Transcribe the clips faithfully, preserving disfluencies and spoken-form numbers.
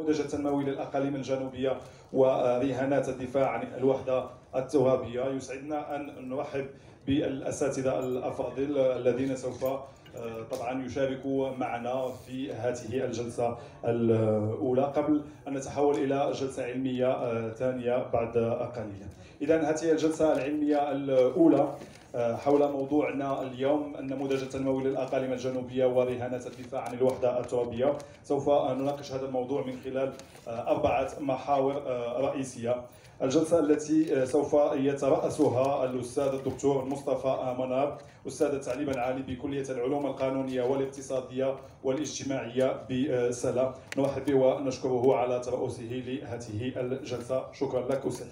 النموذج التنموي للأقاليم الجنوبية ورهانات الدفاع عن الوحدة الترابية. يسعدنا أن نرحب بالأساتذة الأفاضل الذين سوف طبعا يشاركوا معنا في هذه الجلسة الأولى قبل أن نتحول إلى جلسة علمية ثانية بعد قليل. إذن هذه الجلسة العلمية الأولى حول موضوعنا اليوم النموذج التنموي للأقاليم الجنوبية ورهانات الدفاع عن الوحدة الترابية. سوف نناقش هذا الموضوع من خلال أربعة محاور رئيسية. الجلسة التي سوف يترأسها الأستاذ الدكتور مصطفى منار، أستاذ التعليم العالي بكلية العلوم القانونية والاقتصادية والاجتماعية بسلا. نرحب به ونشكره على ترأسه لهذه الجلسة. شكرا لك أستاذ.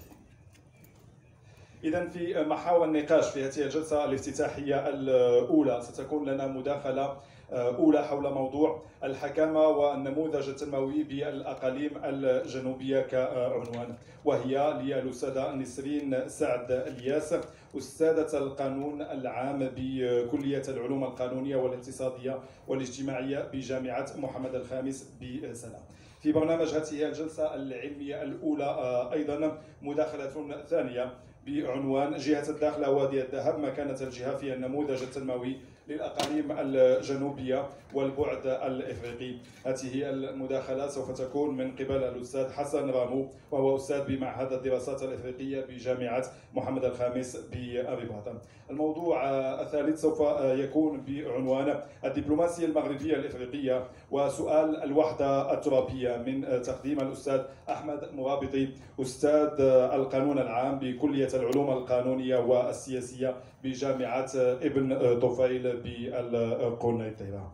إذن في محاور النقاش في هذه الجلسة الافتتاحية الأولى ستكون لنا مداخلة أولى حول موضوع الحكامة والنموذج التنموي بالأقاليم الجنوبية كعنوان، وهي للأستاذة نسرين سعد الياس، أستاذة القانون العام بكلية العلوم القانونية والاقتصادية والاجتماعية بجامعة محمد الخامس بسلا. في برنامج هذه الجلسة العلمية الأولى أيضا مداخلة ثانية بعنوان جهة الداخلة وادي الذهب، مكانة الجهة في النموذج التنموي للأقاليم الجنوبية والبعد الإفريقي. هذه المداخلة سوف تكون من قبل الأستاذ حسن رامو، وهو أستاذ بمعهد الدراسات الإفريقية بجامعة محمد الخامس بالرباط. الموضوع الثالث سوف يكون بعنوان الدبلوماسية المغربية الإفريقية وسؤال الوحدة الترابية، من تقديم الأستاذ أحمد مرابطي، أستاذ القانون العام بكلية العلوم القانونية والسياسية بجامعة ابن طفيل بالقنيطرة.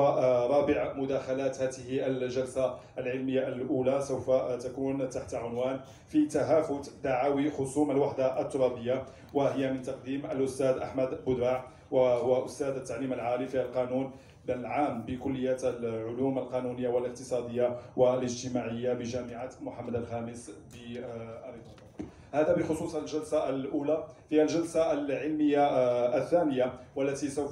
ورابع مداخلات هذه الجلسة العلمية الأولى سوف تكون تحت عنوان في تهافت دعاوي خصوم الوحدة الترابية، وهي من تقديم الأستاذ أحمد بودراع، وهو أستاذ التعليم العالي في القانون العام بكلية العلوم القانونية والاقتصادية والاجتماعية بجامعة محمد الخامس بالرباط. هذا بخصوص الجلسة الأولى. في الجلسة العلمية الثانية والتي سوف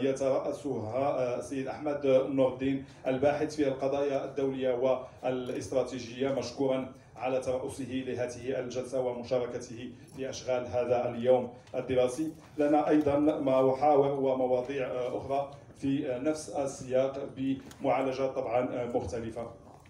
يترأسها السيد أحمد نور الدين، الباحث في القضايا الدولية والاستراتيجية، مشكورا على ترأسه لهذه الجلسة ومشاركته في أشغال هذا اليوم الدراسي. لنا أيضا محاور ومواضيع أخرى في نفس السياق بمعالجات طبعا مختلفة.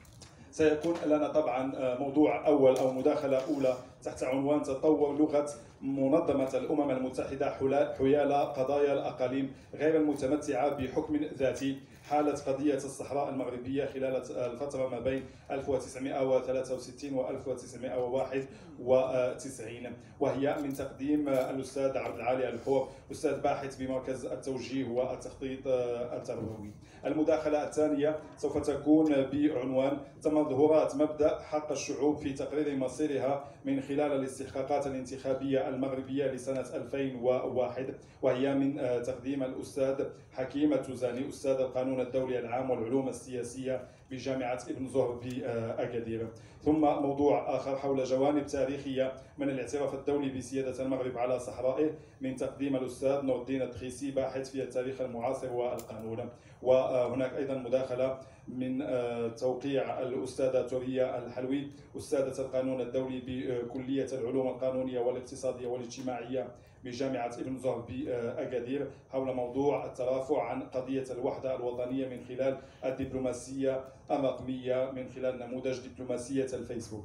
سيكون لنا طبعا موضوع أول أو مداخلة أولى تحت عنوان تطور لغة منظمة الأمم المتحدة حيال قضايا الأقاليم غير المتمتعة بحكم ذاتي، حالة قضية الصحراء المغربية خلال الفترة ما بين ألف وتسعمائة وثلاثة وستين و ألف وتسعمائة وواحد وتسعين، وهي من تقديم الأستاذ عبد العالي الحور، أستاذ باحث بمركز التوجيه والتخطيط التربوي. المداخلة الثانية سوف تكون بعنوان تمظهرات مبدأ حق الشعوب في تقرير مصيرها من خلال الاستحقاقات الانتخابية المغربية لسنة ألفين وواحد، وهي من تقديم الأستاذ حكيم التوزاني، أستاذ القانون الدولي العام والعلوم السياسية بجامعة ابن زهر بأكادير. ثم موضوع آخر حول جوانب تاريخية من الاعتراف الدولي بسيادة المغرب على صحرائه، من تقديم الأستاذ نور الدين الدخيسي، باحث في التاريخ المعاصر والقانون. وهناك أيضا مداخلة من توقيع الأستاذة توريا الحلوي، أستاذة القانون الدولي بكلية العلوم القانونية والاقتصادية والاجتماعية بجامعة ابن زهر بأكادير، حول موضوع الترافع عن قضية الوحدة الوطنية من خلال الدبلوماسية الرقمية من خلال نموذج دبلوماسية الفيسبوك.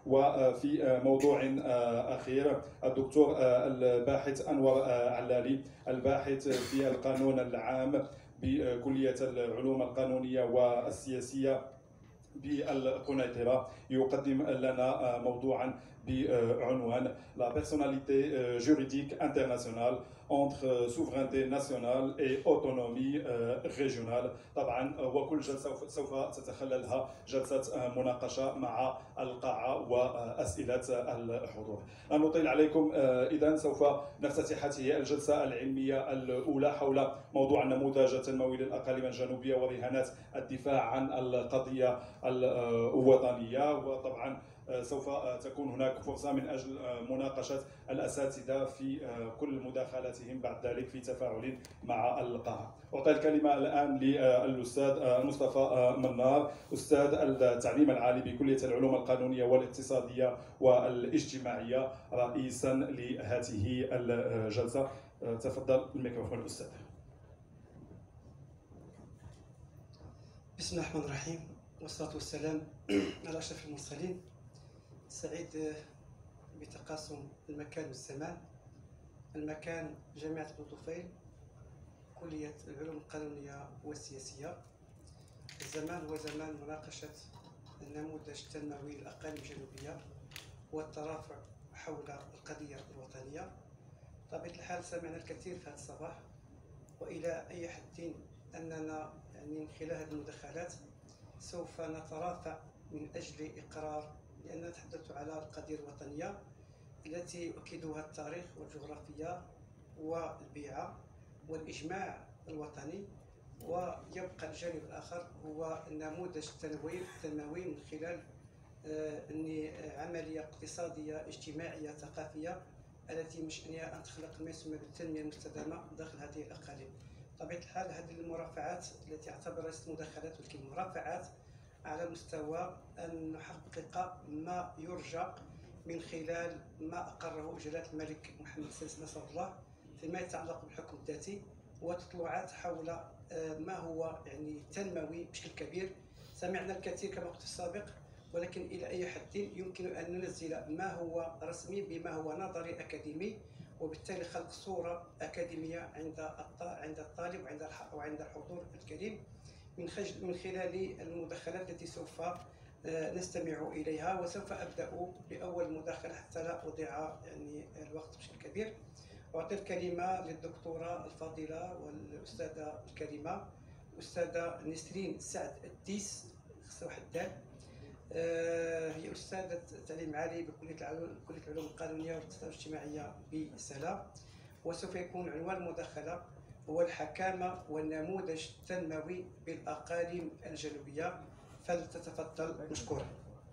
وفي موضوع أخير الدكتور الباحث أنور علالي، الباحث في القانون العام بكلية العلوم القانونية والسياسية بالقنيطرة، يقدم لنا موضوعا بعنوان La personnalité juridique internationale entre souveraineté nationale et autonomie régionale. طبعا وكل جلسة سوف تتخللها جلسة مناقشة مع القاعة وأسئلة الحضور. لا نطيل عليكم، إذن سوف نفتتح هذه الجلسة العلمية الأولى حول موضوع النموذج التنموي للأقاليم الجنوبية ورهانات الدفاع عن القضية الوطنية. وطبعا سوف تكون هناك فرصة من أجل مناقشة الأساتذة في كل مداخلاتهم بعد ذلك في تفاعل مع القاعة. أعطي الكلمة الآن للأستاذ مصطفى منار، أستاذ التعليم العالي بكلية العلوم القانونية والاقتصادية والاجتماعية، رئيسا لهذه الجلسة. تفضل الميكروفون أستاذ. بسم الله الرحمن الرحيم، والصلاة والسلام على أشرف المرسلين. سعيد بتقاسم المكان والزمان. المكان جامعة ابن طفيل، كلية العلوم القانونية والسياسية. الزمان هو زمان مناقشة النموذج التنموي للأقاليم الجنوبية والترافع حول القضية الوطنية. بطبيعة الحال سمعنا الكثير في هذا الصباح، وإلى أي حد أننا يعني من خلال هذه المداخلات سوف نترافع من أجل إقرار، لأننا نتحدث على القضية الوطنية التي يؤكدها التاريخ والجغرافيا والبيئة والإجماع الوطني، ويبقى الجانب الآخر هو النموذج التنموي التنموي من خلال عملية اقتصادية اجتماعية ثقافية التي من شأنها أن تخلق ما يسمى بالتنمية المستدامة داخل هذه الأقاليم. بطبيعة الحال هذه المرافعات التي اعتبرها ليست مداخلات ولكن مرافعات على مستوى أن نحقق ما يرجى من خلال ما أقره جلالة الملك محمد السادس نصر الله فيما يتعلق بالحكم الذاتي، وتطلعات حول ما هو يعني تنموي بشكل كبير. سمعنا الكثير كما قلت في السابق، ولكن إلى أي حد يمكن أن ننزل ما هو رسمي بما هو نظري أكاديمي، وبالتالي خلق صورة أكاديمية عند عند الطالب وعند وعند الحضور الكريم من من خلال المداخلات التي سوف نستمع إليها. وسوف أبدأ بأول مداخلة حتى لا أضيع يعني الوقت بشكل كبير. أعطي الكلمة للدكتورة الفاضلة والأستاذة الكريمة الأستاذة نسرين سعد الديس حداد. هي أستاذة تعليم عالي بكلية العلوم كلية العلوم القانونية والاقتصادية والاجتماعية بسلام، وسوف يكون عنوان المداخلة هو الحكامة والنموذج التنموي بالأقاليم الجنوبية. فلتتفضل مشكورا.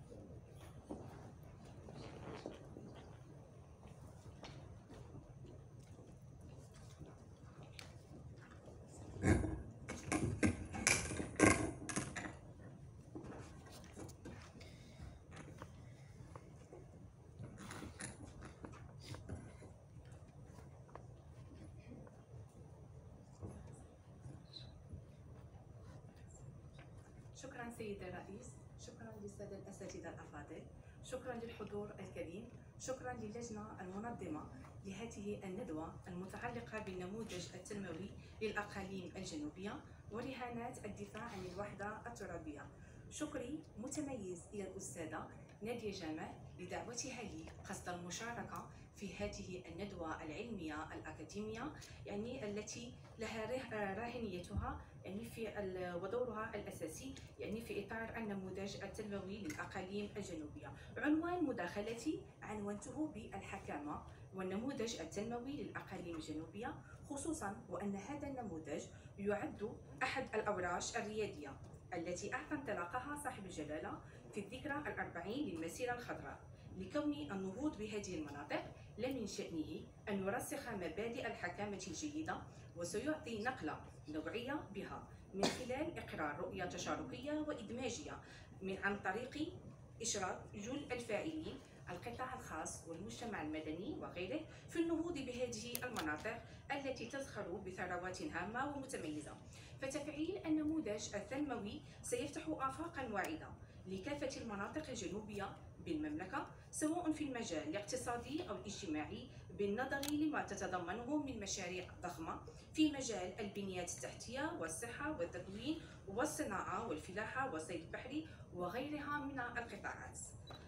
شكرا سيد الرئيس، شكرا للسادة الأساتذة الأفاضل، شكرا للحضور الكريم، شكرا للجنة المنظمة لهذه الندوة المتعلقة بالنموذج التنموي للأقاليم الجنوبية ورهانات الدفاع عن الوحدة الترابية. شكري متميز إلى الأستاذة نادية جمال لدعوتها لي قصد المشاركة في هذه الندوة العلمية الأكاديمية يعني التي لها راهنيتها يعني في ودورها الأساسي يعني في إطار النموذج التنموي للأقاليم الجنوبية. عنوان مداخلتي عنونته بالحكامة والنموذج التنموي للأقاليم الجنوبية، خصوصا وأن هذا النموذج يعد أحد الأوراش الريادية التي أعطى انطلاقها صاحب الجلالة في الذكرى الأربعين للمسيرة الخضراء، لكون النهوض بهذه المناطق لا من شأنه أن يرسخ مبادئ الحكامة الجيدة، وسيعطي نقلة نوعية بها من خلال إقرار رؤية تشاركية وإدماجية من عن طريق إشراك جل الفاعلين القطاع الخاص والمجتمع المدني وغيره في النهوض بهذه المناطق التي تزخر بثروات هامة ومتميزة. فتفعيل النموذج التنموي سيفتح آفاقا واعدة لكافة المناطق الجنوبية بالمملكة، سواء في المجال الاقتصادي أو الاجتماعي، بالنظر لما تتضمنه من مشاريع ضخمة في مجال البنيات التحتية والصحة والتكوين والصناعة والفلاحة والصيد البحري وغيرها من القطاعات.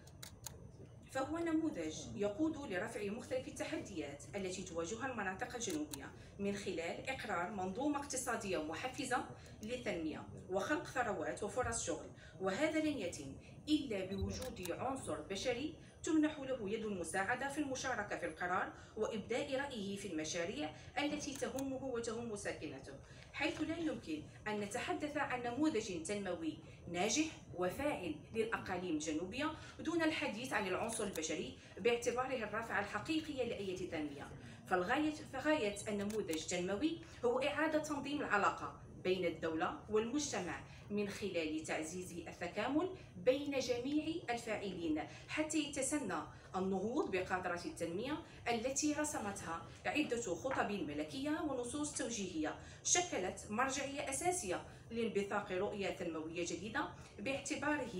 فهو نموذج يقود لرفع مختلف التحديات التي تواجهها المناطق الجنوبية من خلال إقرار منظومة اقتصادية محفزة للتنمية وخلق ثروات وفرص شغل، وهذا لن يتم إلا بوجود عنصر بشري تمنح له يد المساعدة في المشاركة في القرار وإبداء رأيه في المشاريع التي تهمه وتهم ساكنته، حيث لا يمكن أن نتحدث عن نموذج تنموي ناجح وفاعل للأقاليم الجنوبية دون الحديث عن العنصر البشري باعتباره الرافعة الحقيقية لأي تنمية. فالغاية فغاية النموذج التنموي هو إعادة تنظيم العلاقة بين الدولة والمجتمع من خلال تعزيز التكامل بين جميع الفاعلين حتى يتسنى النهوض بقاطرة التنمية التي رسمتها عدة خطب ملكية ونصوص توجيهية شكلت مرجعية أساسية لانبثاق رؤية تنموية جديدة باعتباره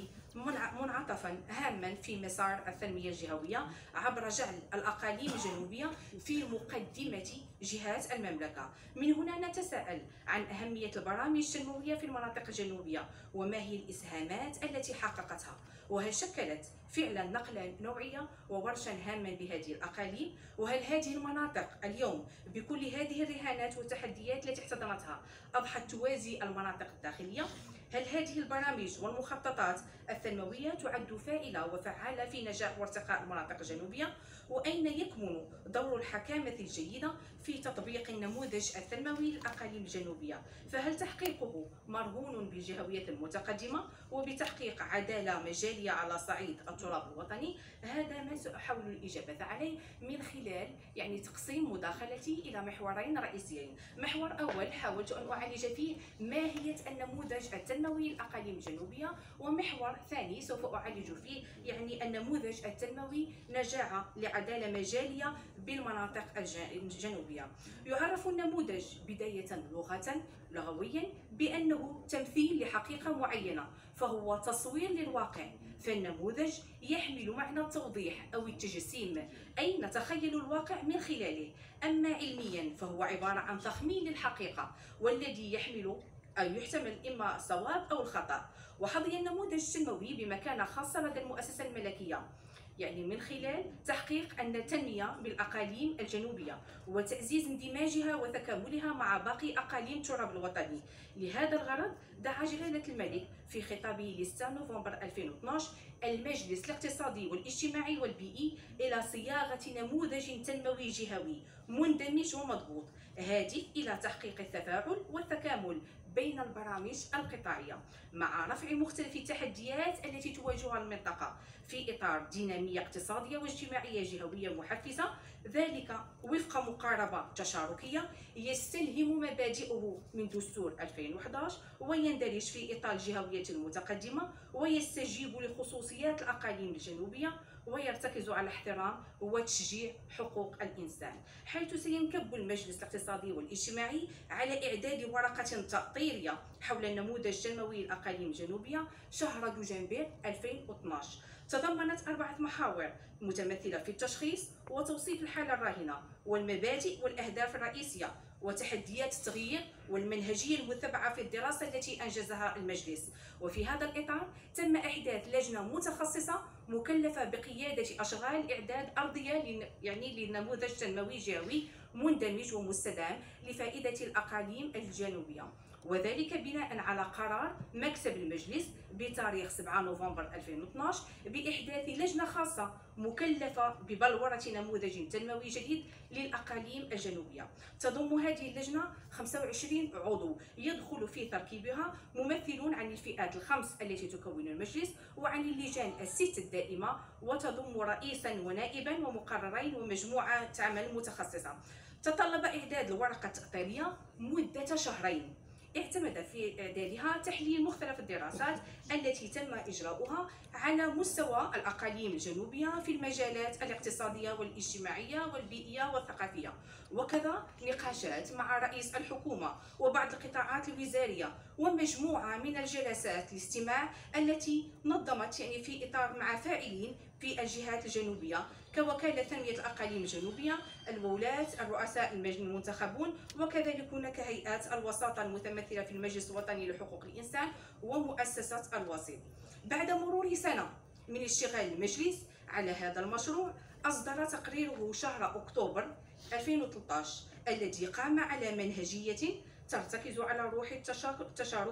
منعطفا هاما في مسار التنمية الجهوية عبر جعل الأقاليم الجنوبية في مقدمة جهات المملكة. من هنا نتساءل عن أهمية البرامج التنموية في المناطق الجنوبية وما هي الإسهامات التي حققتها، وهل شكلت فعلا نقلة نوعية وورشا هاما بهذه الأقاليم، وهل هذه المناطق اليوم بكل هذه الرهانات والتحديات التي احتضنتها أضحت توازي المناطق الداخلية؟ هل هذه البرامج والمخططات التنموية تعد فاعلة وفعالة في نجاح وارتقاء المناطق الجنوبية؟ وأين يكمن دور الحكامة الجيدة في تطبيق النموذج التنموي للأقاليم الجنوبية؟ فهل تحقيقه مرهون بالجهوية المتقدمة وبتحقيق عدالة مجالية على صعيد التراب الوطني؟ هذا ما سأحاول الإجابة عليه من خلال يعني تقسيم مداخلتي إلى محورين رئيسيين. محور أول حاولت أن أعالج فيه ماهية النموذج التنموي للأقاليم الجنوبية، ومحور ثاني سوف أعالج فيه يعني النموذج التنموي نجاعة لعدالة مجالية بالمناطق الجنوبية. يعرف النموذج بداية لغة لغويا بأنه تمثيل لحقيقة معينة، فهو تصوير للواقع، فالنموذج يحمل معنى التوضيح أو التجسيم، أي نتخيل الواقع من خلاله. أما علميا فهو عبارة عن تخمين للحقيقة والذي يحمل أو يحتمل إما الصواب أو الخطأ. وحظي النموذج التنموي بمكانة خاصة لدى المؤسسة الملكية، يعني من خلال تحقيق أن التنمية بالأقاليم الجنوبية وتعزيز اندماجها وتكاملها مع باقي أقاليم التراب الوطني. لهذا الغرض دعا جلالة الملك في خطابه لستة نوفمبر ألفين واثناعش المجلس الاقتصادي والاجتماعي والبيئي إلى صياغة نموذج تنموي جهوي مندمج ومضبوط هادف إلى تحقيق التفاعل والتكامل بين البرامج القطاعية مع رفع مختلف التحديات التي تواجهها المنطقة في إطار دينامية اقتصادية واجتماعية جهوية محفزة، ذلك وفق مقاربة تشاركية يستلهم مبادئه من دستور ألفين وأحد عشر ويندرج في إطار الجهوية المتقدمة ويستجيب لخصوصيات الأقاليم الجنوبية ويرتكز على احترام وتشجيع حقوق الإنسان، حيث سينكب المجلس الاقتصادي والاجتماعي على إعداد ورقة تأطيرية حول النموذج التنموي للأقاليم الجنوبية شهر دجنبر ألفين واثناعش. تضمنت أربعة محاور متمثلة في التشخيص وتوصيف الحالة الراهنة والمبادئ والأهداف الرئيسية وتحديات التغيير والمنهجية المتبعة في الدراسة التي أنجزها المجلس. وفي هذا الإطار تم إحداث لجنة متخصصة مكلفة بقيادة أشغال إعداد أرضية يعني لنموذج تنموي جهوي مندمج ومستدام لفائدة الأقاليم الجنوبية، وذلك بناء على قرار مكتب المجلس بتاريخ سبعة نوفمبر ألفين واثناعش بإحداث لجنة خاصة مكلفة ببلورة نموذج تنموي جديد للأقاليم الجنوبية. تضم هذه اللجنة خمسة وعشرين عضو يدخل في تركيبها ممثلون عن الفئات الخمس التي تكون المجلس وعن اللجان الست الدائمة، وتضم رئيسا ونائبا ومقررين ومجموعة عمل متخصصة. تطلب إعداد الورقة التأطيرية مدة شهرين اعتمد في إعدادها تحليل مختلف الدراسات التي تم إجراؤها على مستوى الأقاليم الجنوبية في المجالات الاقتصادية والاجتماعية والبيئية والثقافية، وكذا نقاشات مع رئيس الحكومة وبعض القطاعات الوزارية ومجموعة من الجلسات الاستماع التي نظمت يعني في إطار مع فاعلين في الجهات الجنوبية كوكالة تنمية الأقاليم الجنوبية، الولاة، الرؤساء المنتخبون، وكذلك هناك هيئات الوساطة المتمثلة في المجلس الوطني لحقوق الإنسان ومؤسسة الوسيط. بعد مرور سنة من اشتغال المجلس على هذا المشروع أصدر تقريره شهر أكتوبر ألفين وثلاثة عشر الذي قام على منهجية ترتكز على روح التشارك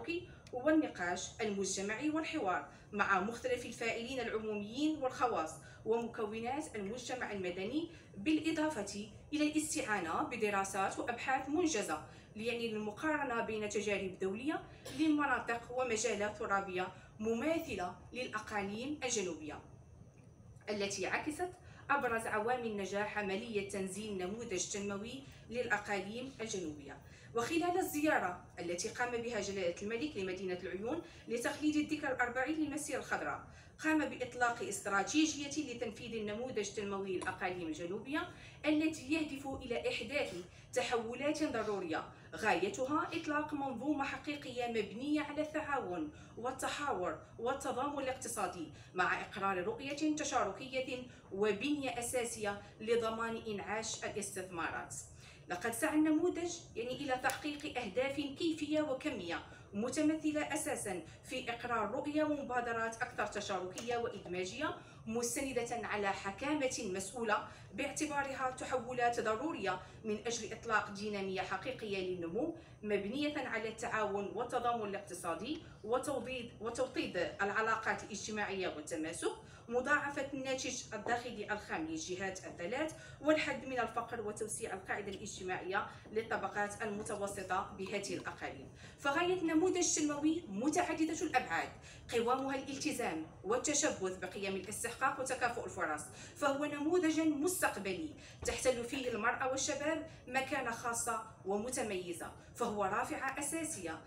والنقاش المجتمعي والحوار مع مختلف الفاعلين العموميين والخواص ومكونات المجتمع المدني، بالإضافة إلى الاستعانة بدراسات وأبحاث منجزة يعني للمقارنة بين تجارب دولية لمناطق ومجالات ترابية مماثلة للأقاليم الجنوبية، التي عكست أبرز عوامل نجاح عملية تنزيل نموذج تنموي للأقاليم الجنوبية. وخلال الزيارة التي قام بها جلالة الملك لمدينة العيون لتخليد الذكرى الأربعين للمسيرة الخضراء، قام بإطلاق استراتيجية لتنفيذ النموذج التنموي للأقاليم الجنوبية التي يهدف إلى إحداث تحولات ضرورية غايتها إطلاق منظومة حقيقية مبنية على التعاون والتحاور والتضامن الاقتصادي مع إقرار رؤية تشاركية وبنية أساسية لضمان إنعاش الاستثمارات. لقد سعى النموذج يعني إلى تحقيق أهداف كيفية وكمية متمثلة أساساً في إقرار رؤية ومبادرات أكثر تشاركية وإدماجية مستندة على حكامة مسؤولة باعتبارها تحولات ضرورية من أجل إطلاق دينامية حقيقية للنمو مبنية على التعاون والتضامن الاقتصادي وتوطيد وتوطيد العلاقات الاجتماعية والتماسك، مضاعفة الناتج الداخلي الخام للجهات الثلاث، والحد من الفقر وتوسيع القاعدة الاجتماعية للطبقات المتوسطة بهذه الأقاليم. فغاية النموذج التنموي متعددة الأبعاد، قوامها الالتزام والتشبث بقيم الاستحقاق وتكافؤ الفرص، فهو نموذج مستقبلي تحتل فيه المرأة والشباب مكانة خاصة ومتميزة، فهو رافعة أساسية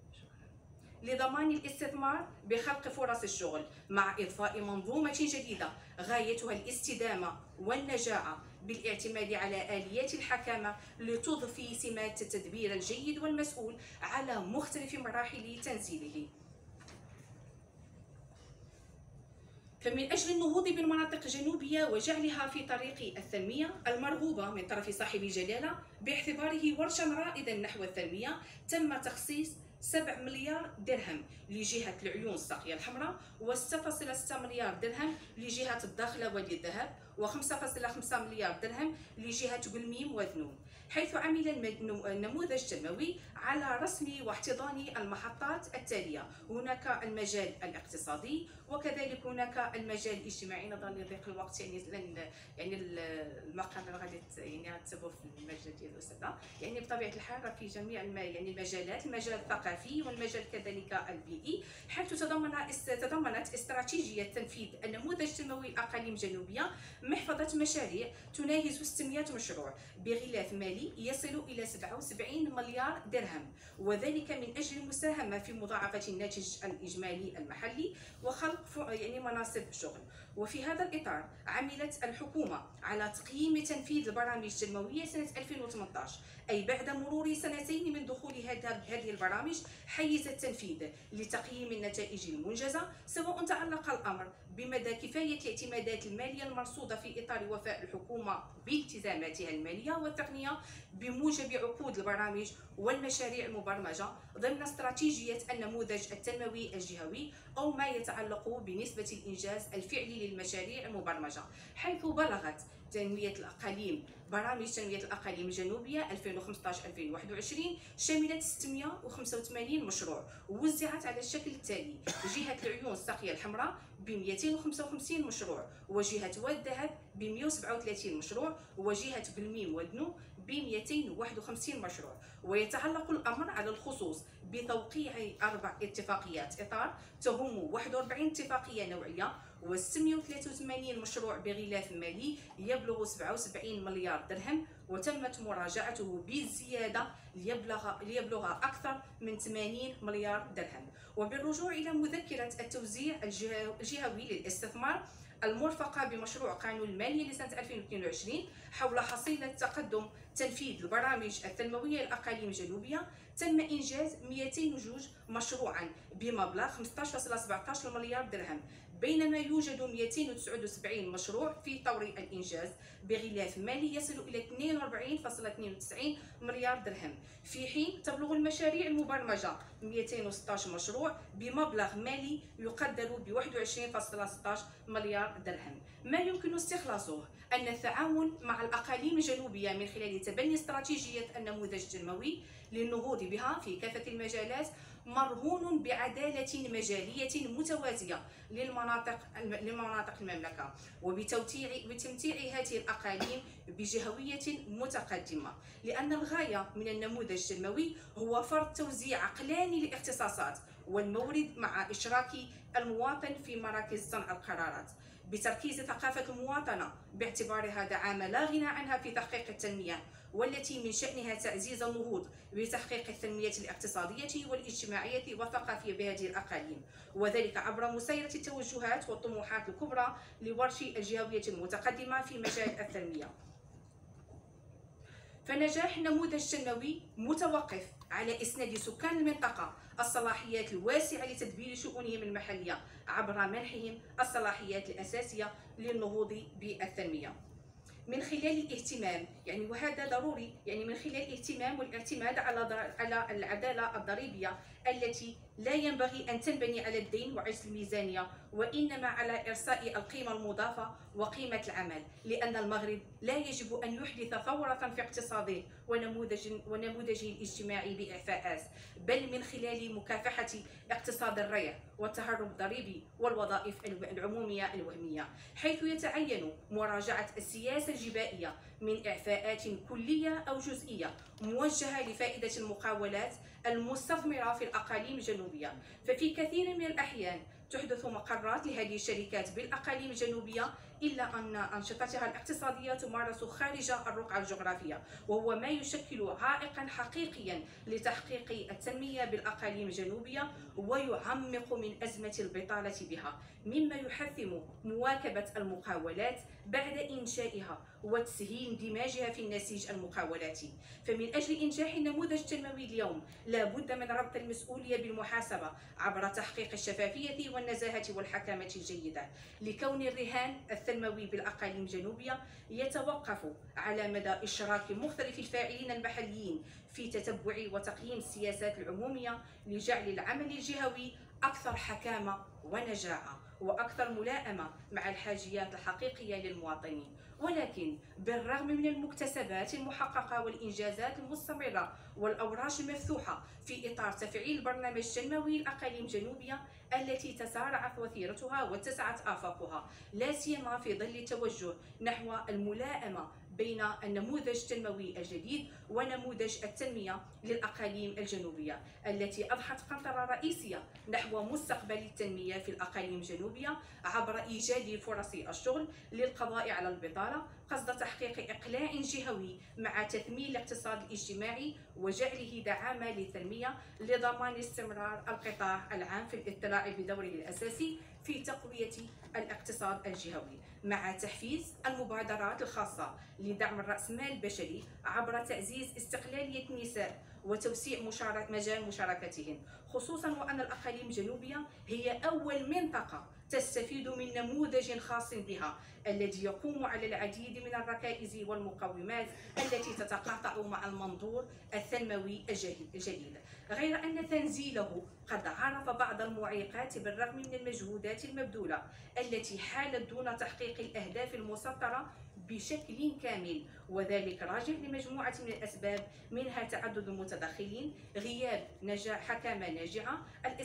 لضمان الاستثمار بخلق فرص الشغل مع إضفاء منظومة جديدة غايتها الاستدامة والنجاعة بالاعتماد على آليات الحكامة لتضفي سمات التدبير الجيد والمسؤول على مختلف مراحل تنزيله. فمن أجل النهوض بالمناطق الجنوبية وجعلها في طريق التنمية المرغوبة من طرف صاحب الجلالة باعتباره ورشا رائدا نحو التنمية، تم تخصيص سبعة مليار درهم لجهة العيون الساقية الحمراء، وستة فاصلة ستة مليار درهم لجهة الداخلة وادي الذهب، وخمسة فاصلة خمسة مليار درهم لجهة قلميم وذنون، حيث عمل النموذج التنموي على رسم واحتضان المحطات التالية. هناك المجال الاقتصادي، وكذلك هناك المجال الاجتماعي. نظرا لضيق الوقت يعني لن يعني المقام اللي غادي يعني غتسبوا في المجال ديال الاستاذه، يعني بطبيعه الحال في جميع الم... يعني المجالات، المجال الثقافي والمجال كذلك البيئي، حيث تضمن است... تضمنت استراتيجيه تنفيذ النموذج التنموي الاقاليم الجنوبيه محفظه مشاريع تناهز ستمائة مشروع بغلاف مالي يصل الى سبعة وسبعين مليار درهم، وذلك من اجل المساهمه في مضاعفه الناتج الاجمالي المحلي وخلق يعني مناصب شغل. وفي هذا الإطار عملت الحكومة على تقييم تنفيذ البرامج التنموية سنة ألفين وثمانية عشر، أي بعد مرور سنتين من دخول هذه البرامج حيز التنفيذ لتقييم النتائج المنجزة، سواء تعلق الأمر بمدى كفاية الاعتمادات المالية المرصودة في إطار وفاء الحكومة بالتزاماتها المالية والتقنية بموجب عقود البرامج والمشاريع المبرمجة ضمن استراتيجية النموذج التنموي الجهوي، أو ما يتعلق بنسبة الإنجاز الفعلي للمشاريع المبرمجة، حيث بلغت تنمية الأقاليم برامج تنمية الأقاليم الجنوبية ألفين وخمسة عشر ألفين وواحد وعشرين شملت ستمائة وخمسة وثمانين مشروع، ووزعت على الشكل التالي: جهة العيون الساقية الحمراء ب مئتين وخمسة وخمسين مشروع، وجهة واد الذهب ب مئة وسبعة وثلاثين مشروع، وجهة قلميم وذنو ب مئتين وواحد وخمسين مشروع. ويتعلق الأمر على الخصوص بتوقيع أربع اتفاقيات إطار تهم واحد وأربعين اتفاقية نوعية وستمائة وثلاثة وثمانين مشروع بغلاف مالي يبلغ سبعة وسبعين مليار درهم، وتمت مراجعته بالزيادة ليبلغ ليبلغ أكثر من ثمانين مليار درهم. وبالرجوع إلى مذكرة التوزيع الجهوي للاستثمار المرفقة بمشروع قانون المالية لسنة ألفين واثنين وعشرين حول حصيلة تقدم تنفيذ البرامج التنموية للأقاليم الجنوبية، تم إنجاز مئتين وجوج مشروعا بمبلغ خمسة عشر فاصلة سبعة عشر مليار درهم، بينما يوجد مئتين وتسعة وسبعين مشروع في طور الإنجاز بغلاف مالي يصل إلى اثنين وأربعين فاصلة اثنين وتسعين مليار درهم، في حين تبلغ المشاريع المبرمجة مئتين وستة عشر مشروع بمبلغ مالي يقدر ب واحد وعشرين فاصلة ستة عشر مليار درهم. ما يمكن استخلاصه أن التعاون مع الأقاليم الجنوبية من خلال تبني استراتيجية النموذج التنموي للنهوض بها في كافة المجالات مرهون بعدالة مجالية متوازية للمناطق لمناطق المملكة، وبتوتيع بتمتيع هذه الأقاليم بجهوية متقدمة، لأن الغاية من النموذج التنموي هو فرض توزيع عقلاني للاختصاصات والمورد مع إشراك المواطن في مراكز صنع القرارات، بتركيز ثقافة المواطنة باعتبارها دعامة لا غنى عنها في تحقيق التنمية، والتي من شأنها تعزيز النهوض بتحقيق التنمية الاقتصادية والاجتماعية والثقافية بهذه الأقاليم، وذلك عبر مسيرة التوجهات والطموحات الكبرى لورش الجهوية المتقدمة في مجال التنمية. فنجاح النموذج التنموي متوقف على إسناد سكان المنطقة الصلاحيات الواسعة لتدبير شؤونهم المحلية عبر منحهم الصلاحيات الأساسية للنهوض بالتنمية من خلال الاهتمام، يعني وهذا ضروري، يعني من خلال الاهتمام والاعتماد على على العدالة الضريبية التي لا ينبغي أن تنبني على الدين وعجز الميزانية، وإنما على إرساء القيمة المضافة وقيمة العمل، لأن المغرب لا يجب أن يحدث ثورة في اقتصاده ونموذج ونموذجه الاجتماعي بإعفاءات، بل من خلال مكافحة اقتصاد الريع والتهرب الضريبي والوظائف العمومية الوهمية، حيث يتعين مراجعة السياسة الجبائية من إعفاءات كلية أو جزئية موجهة لفائدة المقاولات المستثمرة في الأقاليم الجنوبية. ففي كثير من الأحيان تحدث مقرات لهذه الشركات بالأقاليم الجنوبية، إلا أن أنشطتها الاقتصادية تمارس خارج الرقعة الجغرافية، وهو ما يشكل عائقا حقيقيا لتحقيق التنمية بالأقاليم الجنوبية ويعمق من أزمة البطالة بها، مما يحثم مواكبة المقاولات بعد إنشائها وتسهيل اندماجها في النسيج المقاولاتي. فمن أجل إنجاح النموذج التنموي اليوم لا بد من ربط المسؤولية بالمحاسبة عبر تحقيق الشفافية والنزاهة والحكامة الجيدة، لكون الرهان التنموي بالأقاليم الجنوبية يتوقف على مدى إشراك مختلف الفاعلين المحليين في تتبع وتقييم السياسات العمومية لجعل العمل الجهوي أكثر حكامة ونجاعة وأكثر ملائمة مع الحاجيات الحقيقية للمواطنين. ولكن بالرغم من المكتسبات المحققة والإنجازات المستمرة والأوراش المفتوحة في إطار تفعيل البرنامج التنموي للأقاليم الجنوبية التي تسارعت وتيرتها واتسعت آفاقها، لا سيما في ظل التوجه نحو الملائمة بين النموذج التنموي الجديد ونموذج التنمية للأقاليم الجنوبية التي أضحت قنطرة رئيسية نحو مستقبل التنمية في الأقاليم الجنوبية عبر إيجاد فرص الشغل للقضاء على البطالة قصد تحقيق إقلاع جهوي مع تثمين الاقتصاد الاجتماعي وجعله دعامة للتنمية لضمان استمرار القطاع العام في الاطلاع بدوره الأساسي في تقوية الاقتصاد الجهوي، مع تحفيز المبادرات الخاصة لدعم الرأسمال البشري عبر تعزيز استقلالية النساء وتوسيع مشارك مجال مشاركتهن، خصوصا وأن الأقاليم الجنوبية هي أول منطقة تستفيد من نموذج خاص بها الذي يقوم على العديد من الركائز والمقومات التي تتقاطع مع المنظور التنموي الجديد، غير أن تنزيله قد عرف بعض المعيقات بالرغم من المجهودات المبذولة التي حالت دون تحقيق الأهداف المسطرة بشكل كامل، وذلك راجع لمجموعة من الأسباب، منها تعدد المتدخلين، غياب نجاح حكامة ناجعة،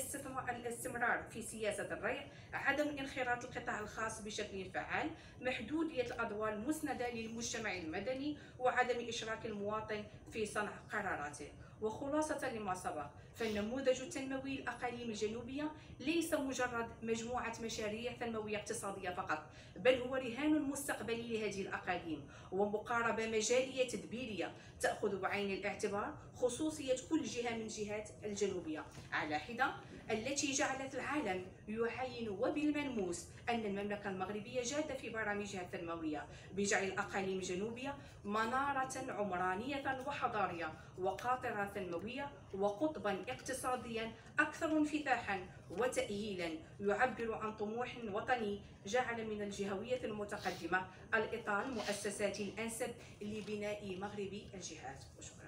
الاستمرار في سياسة الريع، عدم انخراط القطاع الخاص بشكل فعال، محدودية الأدوار المسندة للمجتمع المدني، وعدم إشراك المواطن في صنع قراراته. وخلاصة لما سبق، فالنموذج التنموي للأقاليم الجنوبية ليس مجرد مجموعة مشاريع تنموية اقتصادية فقط، بل هو رهان مستقبلي لهذه الأقاليم ومقاربة مجالية تدبيرية تأخذ بعين الاعتبار خصوصية كل جهة من جهات الجنوبية على حدة، التي جعلت العالم يعاين وبالملموس أن المملكة المغربية جادة في برامجها التنموية بجعل الأقاليم الجنوبية منارة عمرانية وحضارية وقاطرة تنموية وقطبا اقتصاديا أكثر انفتاحا وتأهيلا يعبر عن طموح وطني جعل من الجهوية المتقدمة الإطار المؤسساتي الأنسب لبناء مغرب الجهات. وشكرا.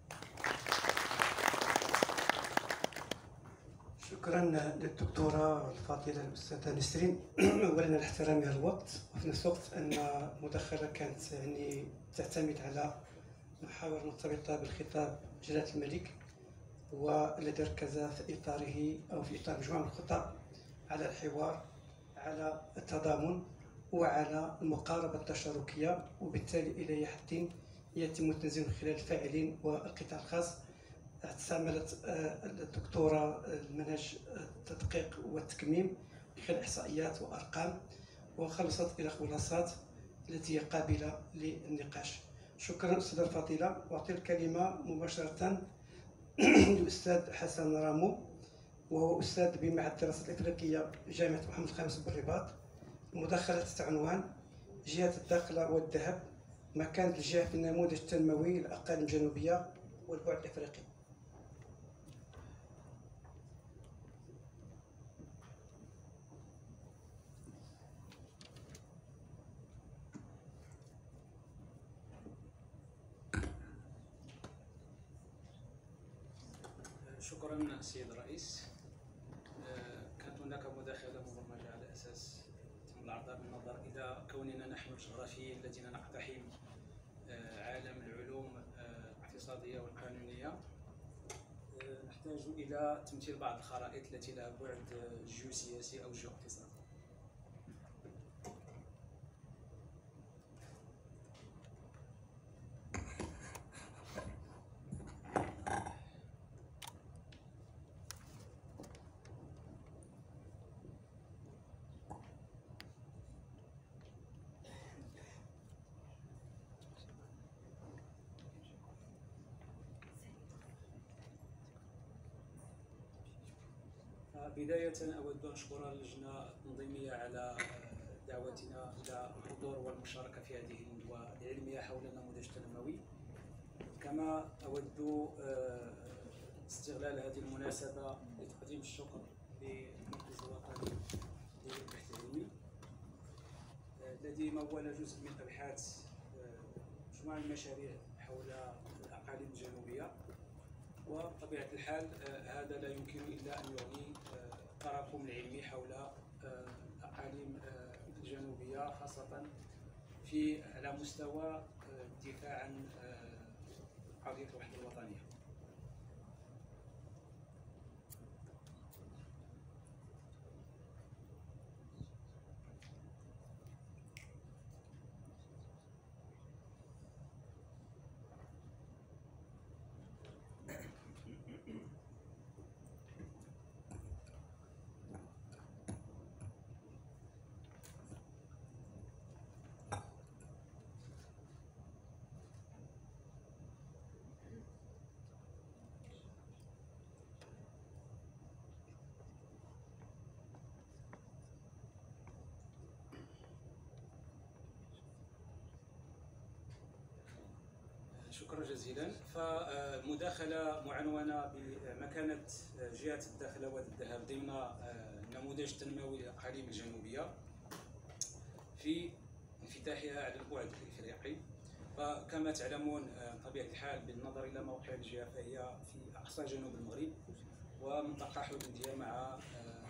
شكرا للدكتورة الفاضلة الأستاذة نسرين. أولا الاحترام الوقت، وفي نفس الوقت أن المداخلة كانت يعني تعتمد على محاور مرتبطة بالخطاب جلالة الملك والذي ركز في إطاره أو في إطار مجموعة من الخطط على الحوار، على التضامن، وعلى المقاربة التشاركية، وبالتالي إلى أي حد يتم التنزيل من خلال الفاعلين والقطاع الخاص. استعملت الدكتورة المنهج التدقيق والتكميم من خلال إحصائيات وأرقام، وخلصت إلى خلاصات التي هي قابلة للنقاش. شكرا أستاذة الفضيلة. وأعطي الكلمة مباشرة للأستاذ حسن رامو، وهو أستاذ بمعهد الدراسات الإفريقية جامعة محمد الخامس بالرباط. المداخلة تحت عنوان جهة الداخلة والذهب، مكانة الجهة في النموذج التنموي للأقاليم الجنوبية والبعد الإفريقي. شكرا سيد الرئيس. كانت هناك مداخلة مبرمجة على أساس تم العرض بالنظر إلى كوننا نحن الجغرافيين الذين نقتحم عالم العلوم الاقتصادية والقانونية نحتاج إلى تمثيل بعض الخرائط التي لها بعد جيوسياسي أو جيواقتصادي. بداية أود أن أشكر اللجنة التنظيمية على دعوتنا إلى الحضور والمشاركة في هذه الندوة العلمية حول النموذج التنموي. كما أود استغلال هذه المناسبة لتقديم الشكر للمركز الوطني للبحث العلمي الذي مول جزء من أبحاث مجموعة من المشاريع حول الأقاليم الجنوبية، وبطبيعة الحال هذا لا يمكن إلا أن يعني التراكم العلمي حول الأقاليم الجنوبية، خاصة في على مستوى الدفاع عن قضية الوحدة الوطنية. شكرا جزيلا. فمداخلة معنونة بمكانة جهة الداخلة والذهاب ضمن النموذج التنموي للأقاليم الجنوبية في انفتاحها على البعد الإفريقي. فكما تعلمون طبيعة الحال بالنظر إلى موقع الجهة فهي في أقصى جنوب المغرب، ومنطقة حدودية مع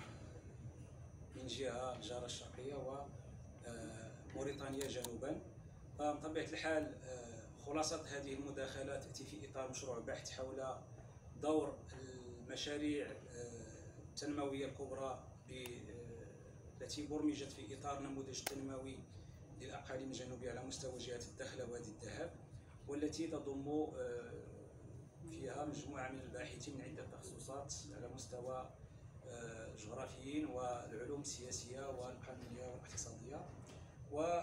من جهة الجارة الشرقية وموريتانيا جنوبا. فبطبيعة الحال خلاصة هذه المداخلة تأتي في إطار مشروع بحث حول دور المشاريع التنموية الكبرى التي برمجت في إطار نموذج تنموي للأقاليم الجنوبية على مستوى جهة الداخلة ووادي الذهب، والتي تضم فيها مجموعة من الباحثين من عدة تخصصات على مستوى الجغرافيين والعلوم السياسية والقانونية والاقتصادية، و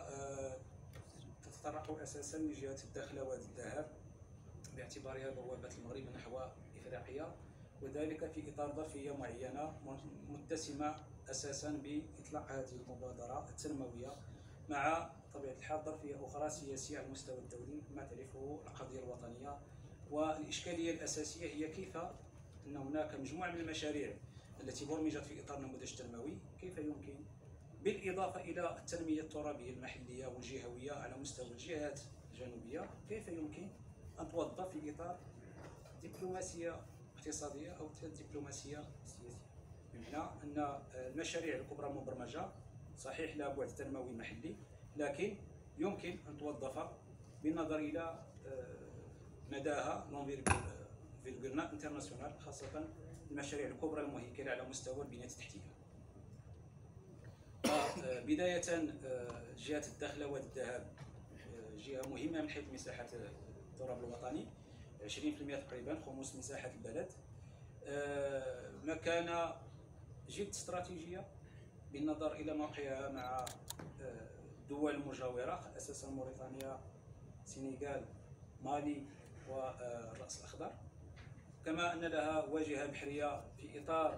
تتطرق اساسا لجهه الداخله وادي الذهب باعتبارها بوابه المغرب نحو افريقيا، وذلك في اطار ظرفيه معينه متسمه اساسا باطلاق هذه المبادره التنمويه مع طبيعه الحال ظرفيه اخرى سياسيه على المستوى الدولي ما تعرفه القضيه الوطنيه. والاشكاليه الاساسيه هي كيف ان هناك مجموعه من المشاريع التي برمجت في اطار نموذج تنموي، كيف يمكن بالإضافة إلى التنمية الترابية المحلية والجهوية على مستوى الجهات الجنوبية، كيف يمكن أن توظف في إطار دبلوماسية اقتصادية أو دبلوماسية سياسية، بمعنى أن المشاريع الكبرى المبرمجة صحيح لا بعد تنموي محلي، لكن يمكن أن توظف بالنظر إلى مداها انفيرغورنا انترناسيونال، خاصه المشاريع الكبرى المهيكله على مستوى البنيه التحتيه. بدايه جهه الداخله وادي الذهب جهه مهمه من حيث مساحه التراب الوطني، عشرين بالمئة تقريبا خمس مساحه البلد. مكانه جد استراتيجيه بالنظر الى موقعها مع الدول المجاوره، اساسا موريتانيا، السنغال، مالي والراس الاخضر. كما ان لها واجهه بحريه في اطار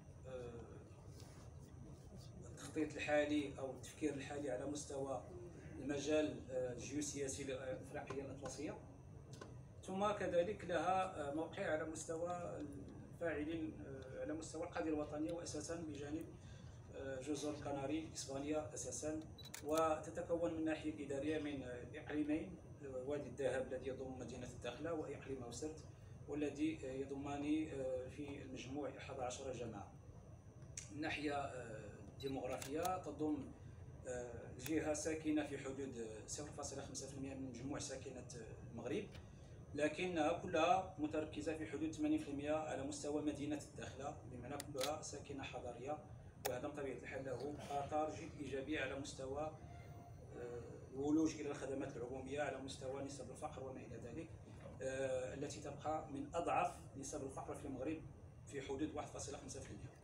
التخطيط الحالي او التفكير الحالي على مستوى المجال الجيوسياسي لافريقيا الاطلسيه. ثم كذلك لها موقع على مستوى الفاعلين على مستوى القضيه الوطنيه، واساسا بجانب جزر الكناري، اسبانيا اساسا، وتتكون من ناحيه اداريه من اقليمين، وادي الذهب الذي يضم مدينه الداخله واقليم موسرت والذي يضمان في المجموع أحد عشر جماعه. من ناحيه الديموغرافيه تضم الجهه ساكنه في حدود صفر فاصلة خمسة بالمئة من مجموع ساكنه المغرب، لكنها كلها متركزه في حدود ثمانين بالمئة على مستوى مدينه الداخله، بمعنى كلها ساكنه حضريه، وهذا بطبيعه الحال له اثار جد ايجابيه على مستوى الولوج الى الخدمات العموميه، على مستوى نسب الفقر وما الى ذلك، التي تبقى من اضعف نسب الفقر في المغرب في حدود واحد فاصلة خمسة بالمئة.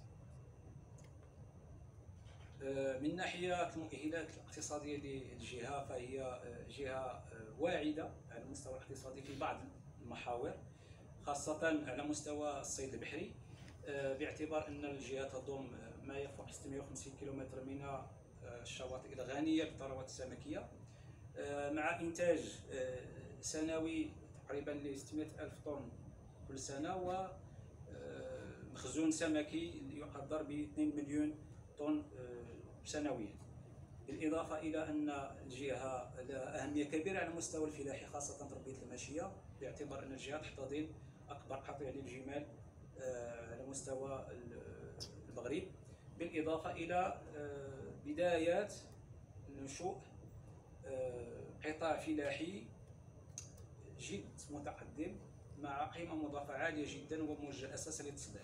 من ناحيه المؤهلات الاقتصاديه للجهه، فهي جهه واعده على المستوى الاقتصادي في بعض المحاور، خاصه على مستوى الصيد البحري، باعتبار ان الجهه تضم ما يفوق ستمئة وخمسين كيلومتر من الشواطئ الغنيه بالثروات السمكيه، مع انتاج سنوي تقريبا ل ستمئة ألف طن كل سنه، ومخزون سمكي يقدر ب اثنين مليون طن سنويا. بالاضافه الى ان الجهه لها اهميه كبيره على المستوى الفلاحي، خاصه تربيه الماشيه، باعتبار ان الجهه تحتضن اكبر قطيع للجمال على مستوى المغرب، بالاضافه الى بدايات نشوء قطاع فلاحي جد متقدم مع قيمه مضافه عاليه جدا وموجه اساسا للتصدير.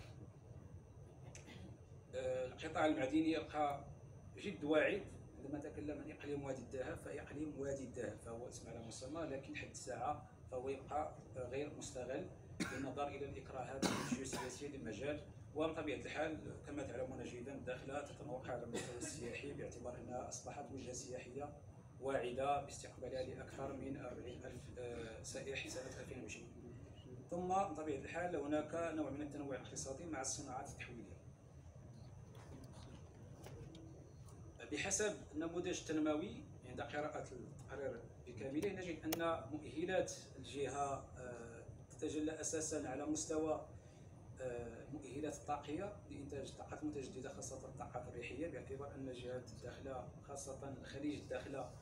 القطاع المعدني يبقى جد واعد. عندما نتكلم عن اقليم وادي الذهب فاقليم وادي الذهب فهو اسم على مسمى، لكن حد الساعه فهو يبقى غير مستغل بالنظر الى الاكراهات الجيوسياسيه للمجال. وبطبيعه الحال كما تعلمون جيدا الداخله تتموقع على المستوى السياحي، باعتبار انها اصبحت وجهه سياحيه واعده باستقبالها لاكثر من أربعين ألف سائح سنه ألفين وعشرين. ثم بطبيعه الحال هناك نوع من التنوع الاقتصادي مع الصناعات التحويليه. بحسب النموذج التنموي عند قراءه التقرير بكامله نجد ان مؤهلات الجهه تتجلى اساسا على مستوى المؤهلات الطاقيه لانتاج الطاقات المتجدده، خاصه الطاقات الريحيه، باعتبار ان جهه الداخله خاصه خليج الداخله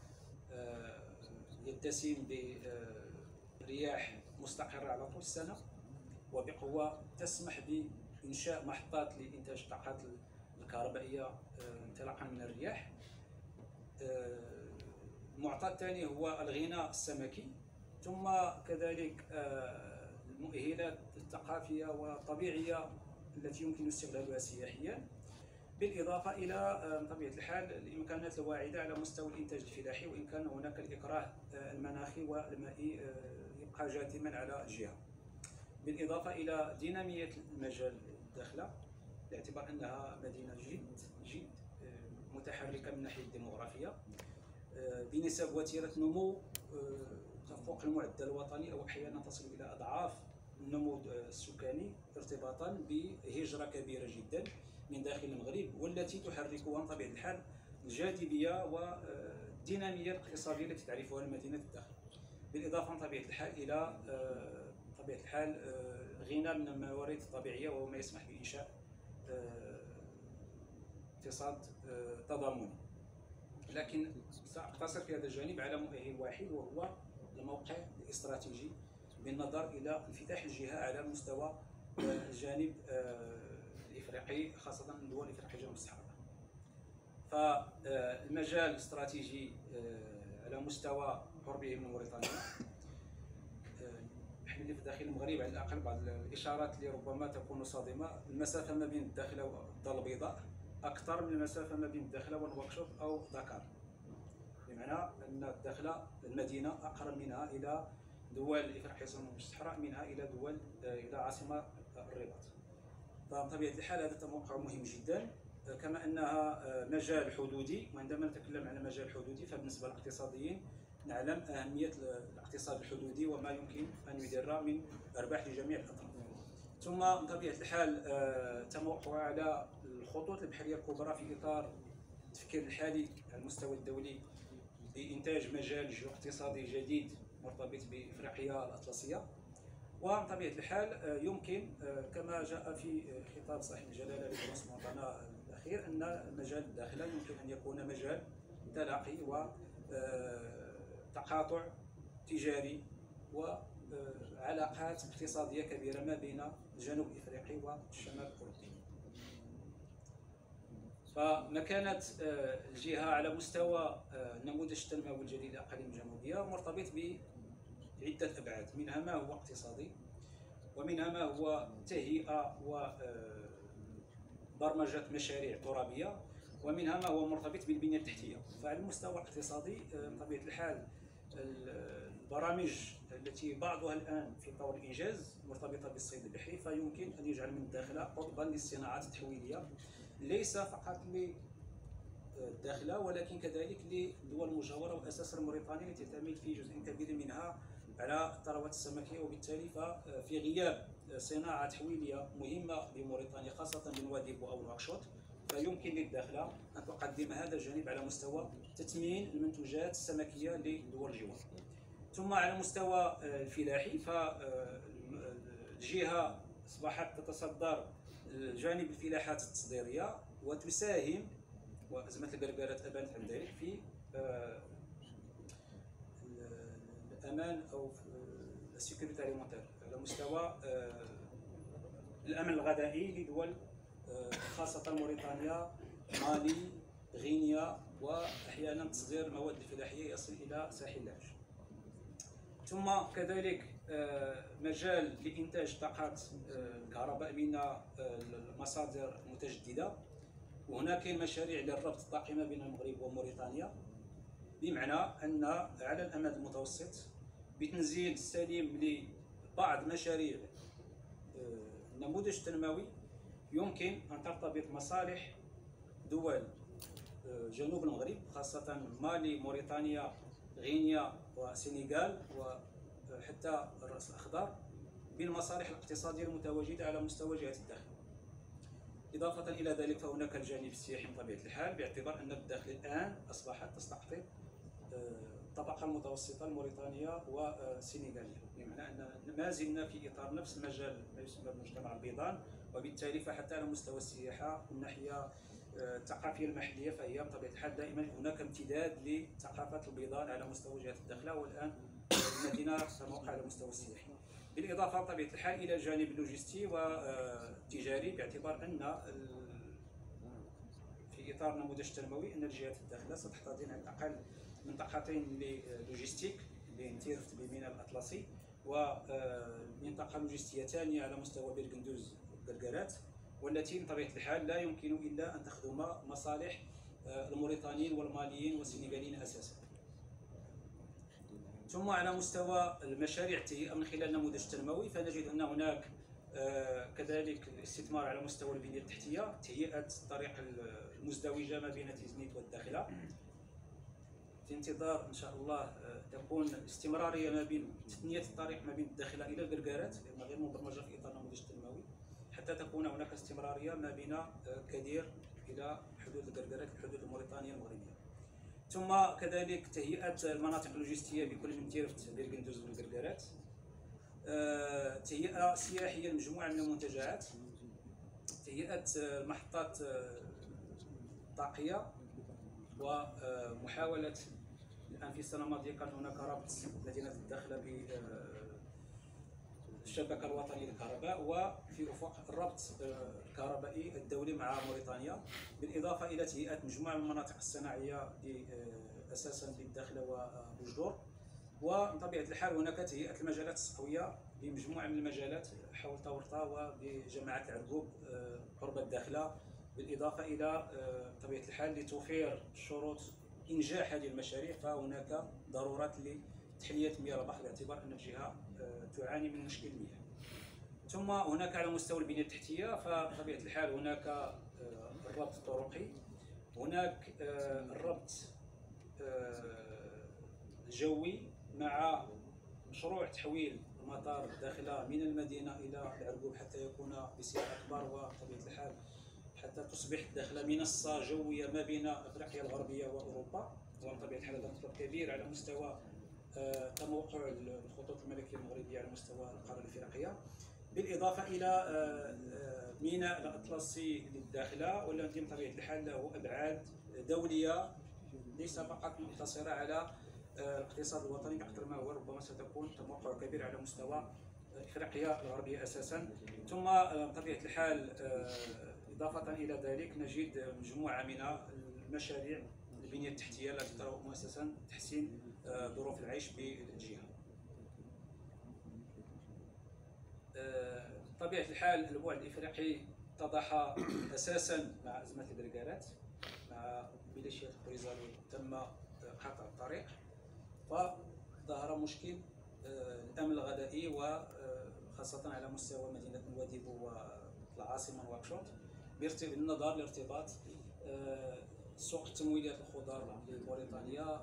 يتسم برياح مستقره على طول السنه وبقوه تسمح بانشاء محطات لانتاج الطاقات الكهربائيه انطلاقا من الرياح. المعطى الثاني هو الغناء السمكي، ثم كذلك المؤهلات الثقافيه والطبيعيه التي يمكن استغلالها سياحيا، بالاضافه الى بطبيعه الحال الامكانات الواعده على مستوى الانتاج الفلاحي، وان كان هناك الاكراه المناخي والمائي يبقى جاثما على الجهه. بالاضافه الى ديناميه المجال الداخله، باعتبار انها مدينه جد جد متحركه من ناحيه الديموغرافيه، بنسب وتيره نمو تفوق المعدل الوطني او احيانا تصل الى اضعاف النمو السكاني، ارتباطا بهجره كبيره جدا من داخل المغرب، والتي تحركها بطبيعه الحال الجاذبيه والديناميه الاقتصاديه التي تعرفها المدينه الداخل. بالاضافه بطبيعه الحال الى بطبيعه الحال غنى من الموارد الطبيعيه، وهو ما يسمح بانشاء اقتصاد تضامني. لكن ساقتصر في هذا الجانب على مؤهل واحد، وهو الموقع الاستراتيجي بالنظر الى انفتاح الجهه على مستوى الجانب الافريقي، خاصه الدول الافريقيه جنوب الصحراء. فالمجال الاستراتيجي على مستوى قربه من موريتانيا، نحن اللي في داخل المغرب على الاقل بعض الاشارات اللي ربما تكون صادمه. المسافه ما بين الداخله والدار البيضاء اكثر من المسافه ما بين الداخله ونواكشوط او دكار، بمعنى ان الداخله المدينه اقرب منها الى دول افريقيا الصحراء منها الى دول الى عاصمه الرباط. فبطبيعه الحال هذا توقع مهم جدا، كما انها مجال حدودي. وعندما نتكلم عن مجال حدودي فبالنسبه للاقتصاديين نعلم اهميه الاقتصاد الحدودي وما يمكن ان يدر من ارباح لجميع الاطراف. ثم بطبيعه الحال توقع على الخطوط البحريه الكبرى في اطار التفكير الحالي على المستوى الدولي بانتاج مجال جيواقتصادي جديد مرتبط بافريقيا الاطلسيه. وبطبيعه الحال يمكن كما جاء في خطاب صاحب الجلاله لرئيس المواطنه الاخير ان مجال الداخله يمكن ان يكون مجال تلاقي وتقاطع تجاري وعلاقات اقتصاديه كبيره ما بين الجنوب الافريقي والشمال الاوروبي. فمكانة الجهة على مستوى النموذج التنموي الجديد للأقاليم الجنوبية مرتبط بعدة أبعاد، منها ما هو اقتصادي، ومنها ما هو تهيئة وبرمجة مشاريع ترابية، ومنها ما هو مرتبط بالبنية التحتية. فعلى المستوى الاقتصادي بطبيعة الحال البرامج التي بعضها الآن في طور الإنجاز مرتبطة بالصيد البحري، فيمكن أن يجعل من الداخلة قطبا للصناعات التحويلية، ليس فقط للداخلة ولكن كذلك للدول المجاورة وأساسا موريتانيا التي تعتمد في جزء كبير منها على الثروات السمكية. وبالتالي ففي غياب صناعة تحويلية مهمة بموريتانيا خاصة من واديبو أو نواكشوط، فيمكن للداخلة أن تقدم هذا الجانب على مستوى تثمين المنتوجات السمكية لدول الجوار. ثم على مستوى الفلاحي فالجهة أصبحت تتصدر جانب الفلاحات التصديريه وتساهم، وازمه القرقارات ابانت عن ذلك، في الامان او السيكوريتي اليمونتير على مستوى الامن الغذائي لدول خاصه موريتانيا، مالي، غينيا، واحيانا تصدير المواد الفلاحيه يصل الى ساحل العاج. ثم كذلك مجال لإنتاج طاقات الكهرباء من المصادر المتجددة، وهنا كاين مشاريع للربط الطاقي ما بين المغرب وموريتانيا، بمعنى أن على الأمد المتوسط بتنزيل السليم لبعض مشاريع النموذج التنموي يمكن أن ترتبط مصالح دول جنوب المغرب خاصة مالي، موريتانيا، غينيا والسنغال وحتى الرأس الأخضر بالمصالح الاقتصادية المتواجدة على مستوى جهة الداخل. إضافة إلى ذلك فهناك الجانب السياحي بطبيعة الحال، باعتبار أن الداخل الآن أصبحت تستقطب الطبقة المتوسطة الموريتانية والسنغالية، بمعنى أن ما زلنا في إطار نفس المجال ما يسمى بالمجتمع البيضان، وبالتالي فحتى على مستوى السياحة من الناحية الثقافية المحلية فهي بطبيعة الحال دائما هناك امتداد لثقافة البيضان على مستوى جهة الداخلة، والآن المدينة موقع على مستوى السياحي. بالإضافة بطبيعة الحال إلى الجانب اللوجستي والتجاري، باعتبار أن في إطار النموذج التنموي أن الجهات الداخلة ستحتضن على الأقل منطقتين لوجستيك اللي انترفت بميناء الأطلسي، ومنطقة لوجستية ثانية على مستوى بيرغندوز والقرقارات، والتي بطبيعة الحال لا يمكن إلا أن تخدم مصالح الموريتانيين والماليين والسنغاليين أساسا. ثم على مستوى المشاريع التهيئة من خلال النموذج التنموي فنجد أن هناك كذلك الاستثمار على مستوى البنية التحتية، تهيئة الطريق المزدوجة ما بين تيزنيت والداخلة، في انتظار إن شاء الله تكون استمرارية ما بين تثنية الطريق ما بين الداخلة إلى القرقارات، لأنها غير مبرمجة في إطار النموذج التنموي، حتى تكون هناك استمرارية ما بين كدير إلى حدود القرقارات، الحدود الموريتانية المغربية. ثم كذلك تهيئة المناطق اللوجستية بكل من تيرفت بيرغندوز والقرقارات، تهيئة سياحية لمجموعة من المنتجعات، تهيئة محطات طاقية، ومحاولة الآن في السنة الماضية كان هناك ربط مدينة الداخلة بالشبكة الوطنية للكهرباء، وفي أفق الربط الكهربائي الدولي مع موريتانيا، بالإضافة إلى تهيئة مجموعة من المناطق الصناعية أساسا للداخلة وبوجدور. وبطبيعة الحال هناك تهيئة المجالات الصحوية بمجموعه من المجالات حول طورطا وبجماعه العرقوب قرب الداخله، بالاضافه الى بطبيعه الحال لتوفير شروط انجاح هذه المشاريع. فهناك ضروره لتحليه مياه البحر باعتبار ان الجهه تعاني من مشكل المياه. ثم هناك على مستوى البنيه التحتيه، فبطبيعه الحال هناك الربط الطرقي، هناك الربط الجوي مع مشروع تحويل المطار الداخله من المدينه الى العرقوب حتى يكون بصيغه اكبر، وبطبيعه الحال حتى تصبح الداخله منصه جويه ما بين افريقيا الغربيه واوروبا. وبطبيعه الحال هذا مطلب كبير على مستوى تموقع الخطوط الملكيه المغربيه على مستوى القاره الافريقيه، بالاضافه الى ميناء الاطلسي للداخله، والذي بطبيعه الحال له ابعاد دوليه ليس فقط مقتصره على الاقتصاد الوطني بقدر ما هو ربما ستكون تموقع كبير على مستوى افريقيا الغربيه اساسا. ثم بطبيعه الحال اضافه الى ذلك نجد مجموعه من المشاريع البنيه التحتيه التي ترى اساسا تحسين ظروف العيش بالجهه. بطبيعه الحال البعد الافريقي اتضح اساسا مع ازمه البركارات، مع ميليشيات البوليزاريو تم قطع الطريق، فظهر مشكل الامن الغذائي وخاصه على مستوى مدينه نواديبو والعاصمه نواكشوط، بالنظر لارتباط سوق التمويلات الخضار لموريتانيا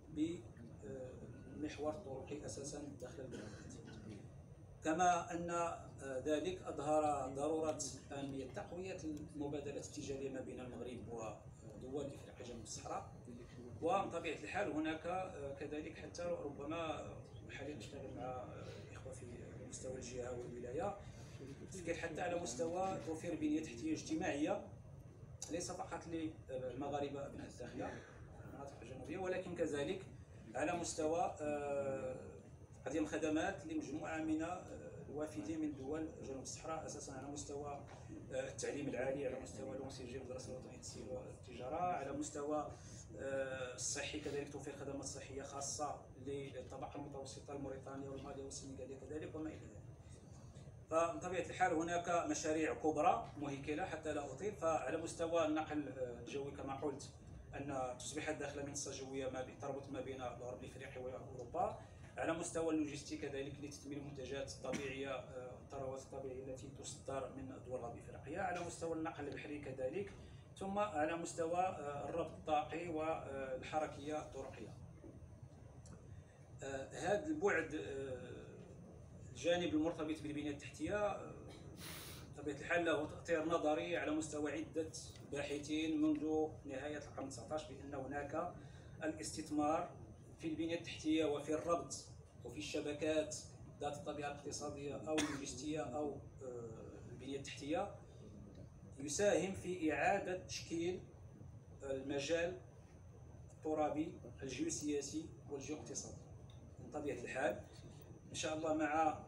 بمحور طرقي اساسا داخل البلاد. كما ان ذلك اظهر ضروره اهميه تقويه المبادلات التجاريه ما بين المغرب ودول افريقيا جنوب الصحراء. وبطبيعه الحال هناك كذلك حتى ربما حاليا نشتغل مع الاخوه في مستوى الجهه والولايه تفكير حتى على مستوى توفير بنيه تحتيه اجتماعيه ليس فقط للمغاربه ابناء الداخله المناطق الجنوبيه، ولكن كذلك على مستوى تقديم الخدمات لمجموعه من الوافدين من دول جنوب الصحراء، اساسا على مستوى التعليم العالي، على مستوى الانسجام الدراسه الوطنيه التسهيل والتجاره، على مستوى الصحي كذلك توفير خدمات صحيه خاصه للطبقه المتوسطه الموريتانيه والماليه والسنغاليه كذلك وما الى ذلك. فبطبيعه الحال هناك مشاريع كبرى مهيكله حتى لا اطيل. فعلى مستوى النقل الجوي كما قلت ان تصبح الداخله منصه جويه ما تربط ما بين الغرب الافريقي واوروبا، على مستوى اللوجستي كذلك لتثمين المنتجات الطبيعيه الثروات الطبيعيه التي تصدر من دول الغرب الافريقيه، على مستوى النقل البحري كذلك، ثم على مستوى الربط الطاقي والحركيه الطرقيه. هذا البعد الجانب المرتبط بالبنيه التحتيه بطبيعه الحال له تاثير نظري على مستوى عده باحثين منذ نهايه القرن التاسع عشر بان هناك الاستثمار في البنيه التحتيه وفي الربط وفي الشبكات ذات الطبيعه الاقتصاديه او اللوجستيه او البنيه التحتيه يساهم في اعاده تشكيل المجال الترابي الجيوسياسي والجيواقتصادي. من طبيعه الحال ان شاء الله مع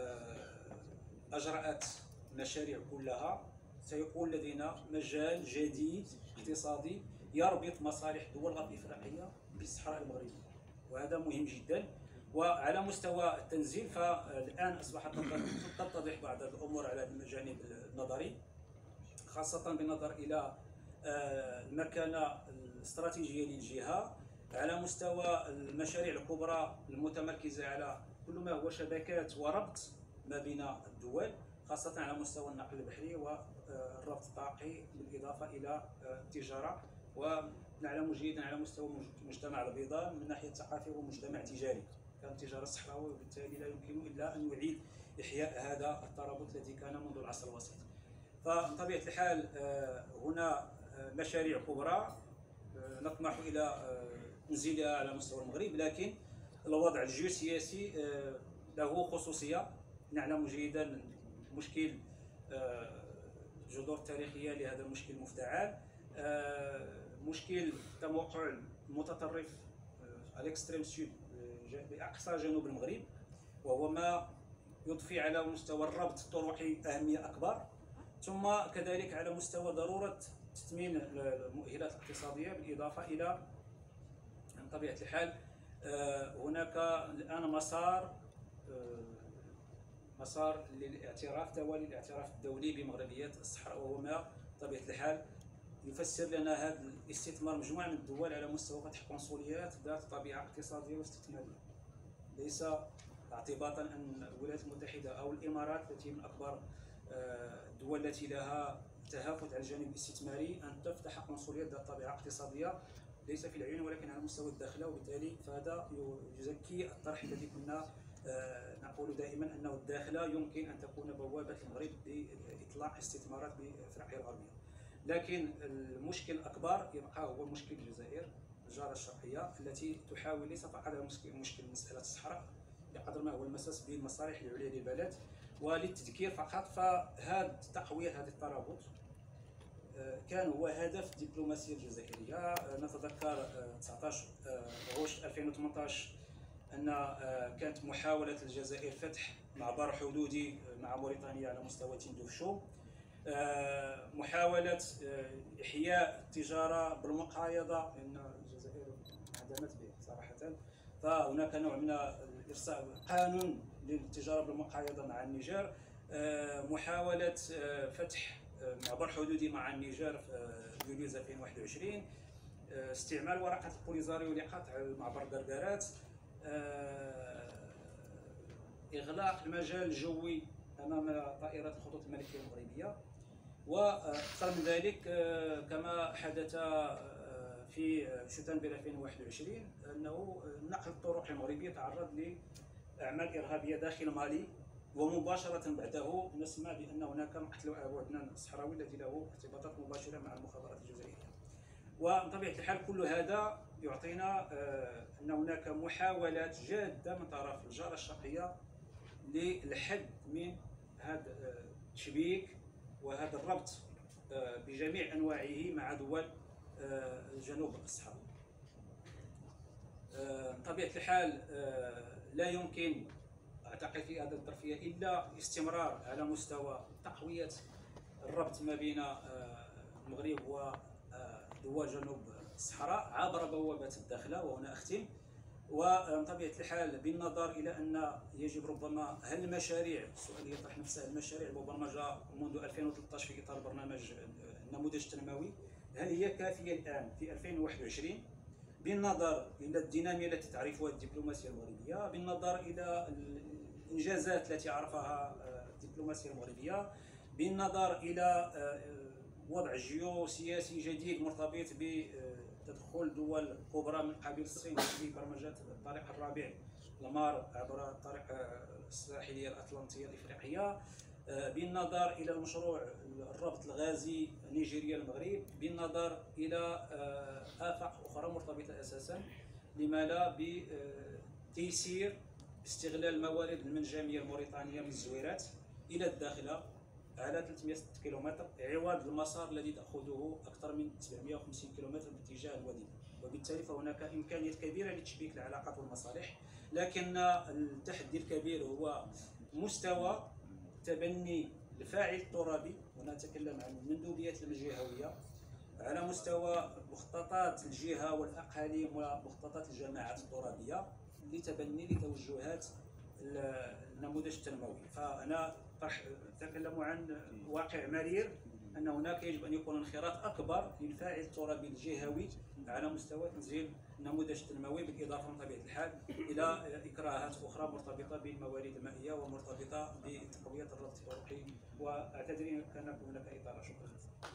اجراءات المشاريع كلها سيكون لدينا مجال جديد اقتصادي يربط مصالح دول الغرب الافريقيه بالصحراء المغربيه، وهذا مهم جدا. وعلى مستوى التنزيل فالان اصبحت تتضح بعض الامور على الجانب النظري، خاصه بالنظر الى المكانه الاستراتيجيه للجهه على مستوى المشاريع الكبرى المتمركزه على كل ما هو شبكات وربط ما بين الدول، خاصه على مستوى النقل البحري والربط الطاقي بالاضافه الى التجاره. ونعلم جيدا على مستوى المجتمع البيضاء من ناحيه ثقافي ومجتمع تجاري، كان التجاره الصحراوي وبالتالي لا يمكن الا ان يعيد احياء هذا الترابط الذي كان منذ العصر الوسيط. فبطبيعه الحال هنا مشاريع كبرى نطمح الى تنزيلها على مستوى المغرب، لكن الوضع الجيوسياسي له خصوصيه. نعلم جيدا مشكل الجذور التاريخيه لهذا المشكل مفتعل، مشكل تموقع المتطرف الاكستريم سود باقصى جنوب المغرب، وهو ما يضفي على مستوى الربط الطرقي اهميه اكبر، ثم كذلك على مستوى ضروره تثمين المؤهلات الاقتصاديه، بالاضافه الى بطبيعه الحال هناك الان مسار مسار للاعتراف توالي الاعتراف الدولي بمغربيه الصحراء، وهو ما بطبيعه الحال يفسر لنا هذا الاستثمار مجموعه من الدول على مستوى فتح قنصليات ذات طبيعه اقتصاديه واستثماريه، ليس اعتباطا ان الولايات المتحده او الامارات التي من اكبر الدول التي لها تهافت على الجانب الاستثماري ان تفتح قنصليات ذات طبيعه اقتصاديه ليس في العيون ولكن على مستوى الداخله، وبالتالي فهذا يزكي الطرح الذي كنا نقول دائما انه الداخله يمكن ان تكون بوابه المغرب لاطلاق استثمارات بافريقيا الغربيه. لكن المشكل الاكبر يبقى هو مشكل الجزائر الجاره الشرقيه التي تحاول ليس فقط على مشكل مساله الصحراء بقدر ما هو المساس بالمصالح العليا للبلد. وللتذكير فقط، فهذا تقويه هذا الترابط كان هو هدف الدبلوماسيه الجزائريه. نتذكر تسعطاش غشت ألفين وثمانطاش ان كانت محاوله الجزائر فتح معبر حدودي مع موريتانيا على مستوى تندوفشو، محاوله احياء التجاره بالمقايضه، لان الجزائر عدمت به صراحه، فهناك نوع من ارساء قانون للتجاره بالمقايضه مع النيجر، محاوله فتح معبر حدودي مع النيجر في يوليو ألفين وواحد وعشرين، استعمال ورقه البوليزاريو لقطع معبر قرقرات، اغلاق المجال الجوي امام طائرات الخطوط الملكيه المغربيه، واكثر من ذلك كما حدث في شتنبر ألفين وواحد وعشرين انه نقل الطرق المغربيه تعرض لاعمال ارهابيه داخل مالي، ومباشره بعده نسمع بان هناك مقتل ابو عدنان الصحراوي الذي له ارتباطات مباشره مع المخابرات الجزائريه. وبطبيعه الحال كل هذا يعطينا ان هناك محاولات جاده من طرف الجاره الشرقيه للحد من هذا التشبيك وهذا الربط بجميع انواعه مع دول جنوب الصحراء. بطبيعه الحال لا يمكن اعتقد في هذه الظرفيه الا استمرار على مستوى تقويه الربط ما بين المغرب ودول جنوب الصحراء عبر بوابه الداخله. وهنا اختم، وبطبيعه الحال بالنظر الى ان يجب ربما هل المشاريع، السؤال يطرح نفسه، المشاريع المبرمجه منذ ألفين وثلاثطاش في اطار برنامج النموذج التنموي هل هي كافيه الان في ألفين وواحد وعشرين بالنظر الى الديناميه التي تعرفها الدبلوماسيه المغربيه، بالنظر الى الانجازات التي عرفها الدبلوماسيه المغربيه، بالنظر الى وضع جيوسياسي جديد مرتبط بتدخل دول كبرى من قبيل الصين في برمجه الطريق الرابع لمار عبر الطريق الساحليه الاطلنطيه الافريقيه، بالنظر الى المشروع الربط الغازي نيجيريا المغرب، بالنظر الى آفاق أخرى مرتبطة أساسا لما لا بتيسير استغلال الموارد المنجمية الموريتانية من الزويرات إلى الداخلة على ثلاثمائة وستة كيلومتر عوض المسار الذي تأخذه أكثر من سبعمائة وخمسين كيلومتر باتجاه الوادي، وبالتالي فهناك إمكانية كبيرة لتشبيك العلاقات والمصالح. لكن التحدي الكبير هو مستوى تبني الفاعل الترابي، ونتكلم عن المندوبيات الجهوية على مستوى مخططات الجهة والأقاليم ومخططات الجماعات الترابية لتبني لتوجهات النموذج التنموي. فأنا أتكلم عن واقع مرير أن هناك يجب أن يكون انخراط أكبر للفاعل الترابي الجهوي على مستوى تنزيل النموذج التنموي، بالإضافة من طبيعة الحال إلى إكراهات أخرى مرتبطة بالموارد المائية ومرتبطة بتقوية الربط الطرقي. وأعتذر إن كان هناك إطالة. شكرا.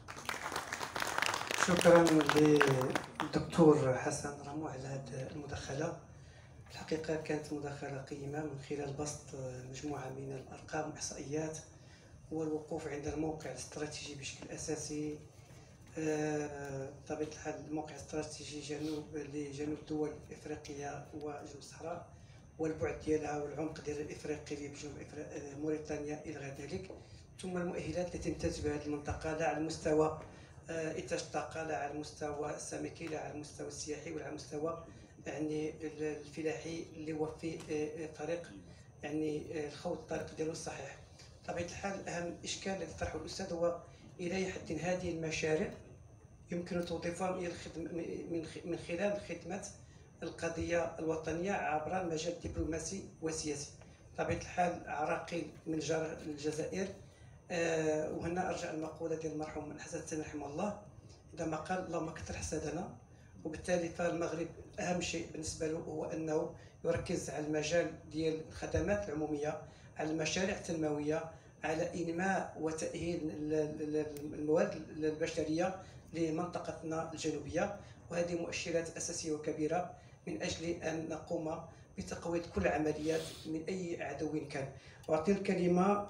شكرا للدكتور حسن رمو على هذه المداخلة. الحقيقة كانت مداخلة قيمة من خلال بسط مجموعة من الأرقام والإحصائيات والوقوف عند الموقع الاستراتيجي بشكل أساسي. بطبيعة الحال الموقع الاستراتيجي جنوب لجنوب دول إفريقيا وجنوب الصحراء والبعد ديالها والعمق ديال الإفريقي اللي بجنوب موريتانيا إلى غير ذلك، ثم المؤهلات التي تمتاز بها هذه المنطقة لا على المستوى إنتاج الطاقة، لا على المستوى السمكي، لا على المستوى السياحي، ولا على المستوى يعني الفلاحي اللي هو في طريق يعني الخوض الطريق ديالو الصحيح. بطبيعة الحال أهم إشكال الذي طرحه الأستاذ هو إلى أي حد هذه المشاريع يمكن توظيفها من خلال خدمة القضية الوطنية عبر المجال الدبلوماسي والسياسي. بطبيعة الحال عراقيل من جار الجزائر. أه وهنا أرجع المقولة ديال المرحوم الحسن الثاني رحمه الله عندما قال اللهم كثر حسدنا. وبالتالي فالمغرب أهم شيء بالنسبة له هو أنه يركز على المجال ديال الخدمات العمومية، على المشاريع التنموية، على إنماء وتأهيل الموارد البشرية لمنطقتنا الجنوبية. وهذه مؤشرات أساسية وكبيرة من أجل أن نقوم بتقويض كل العمليات من أي عدو كان. أعطي الكلمة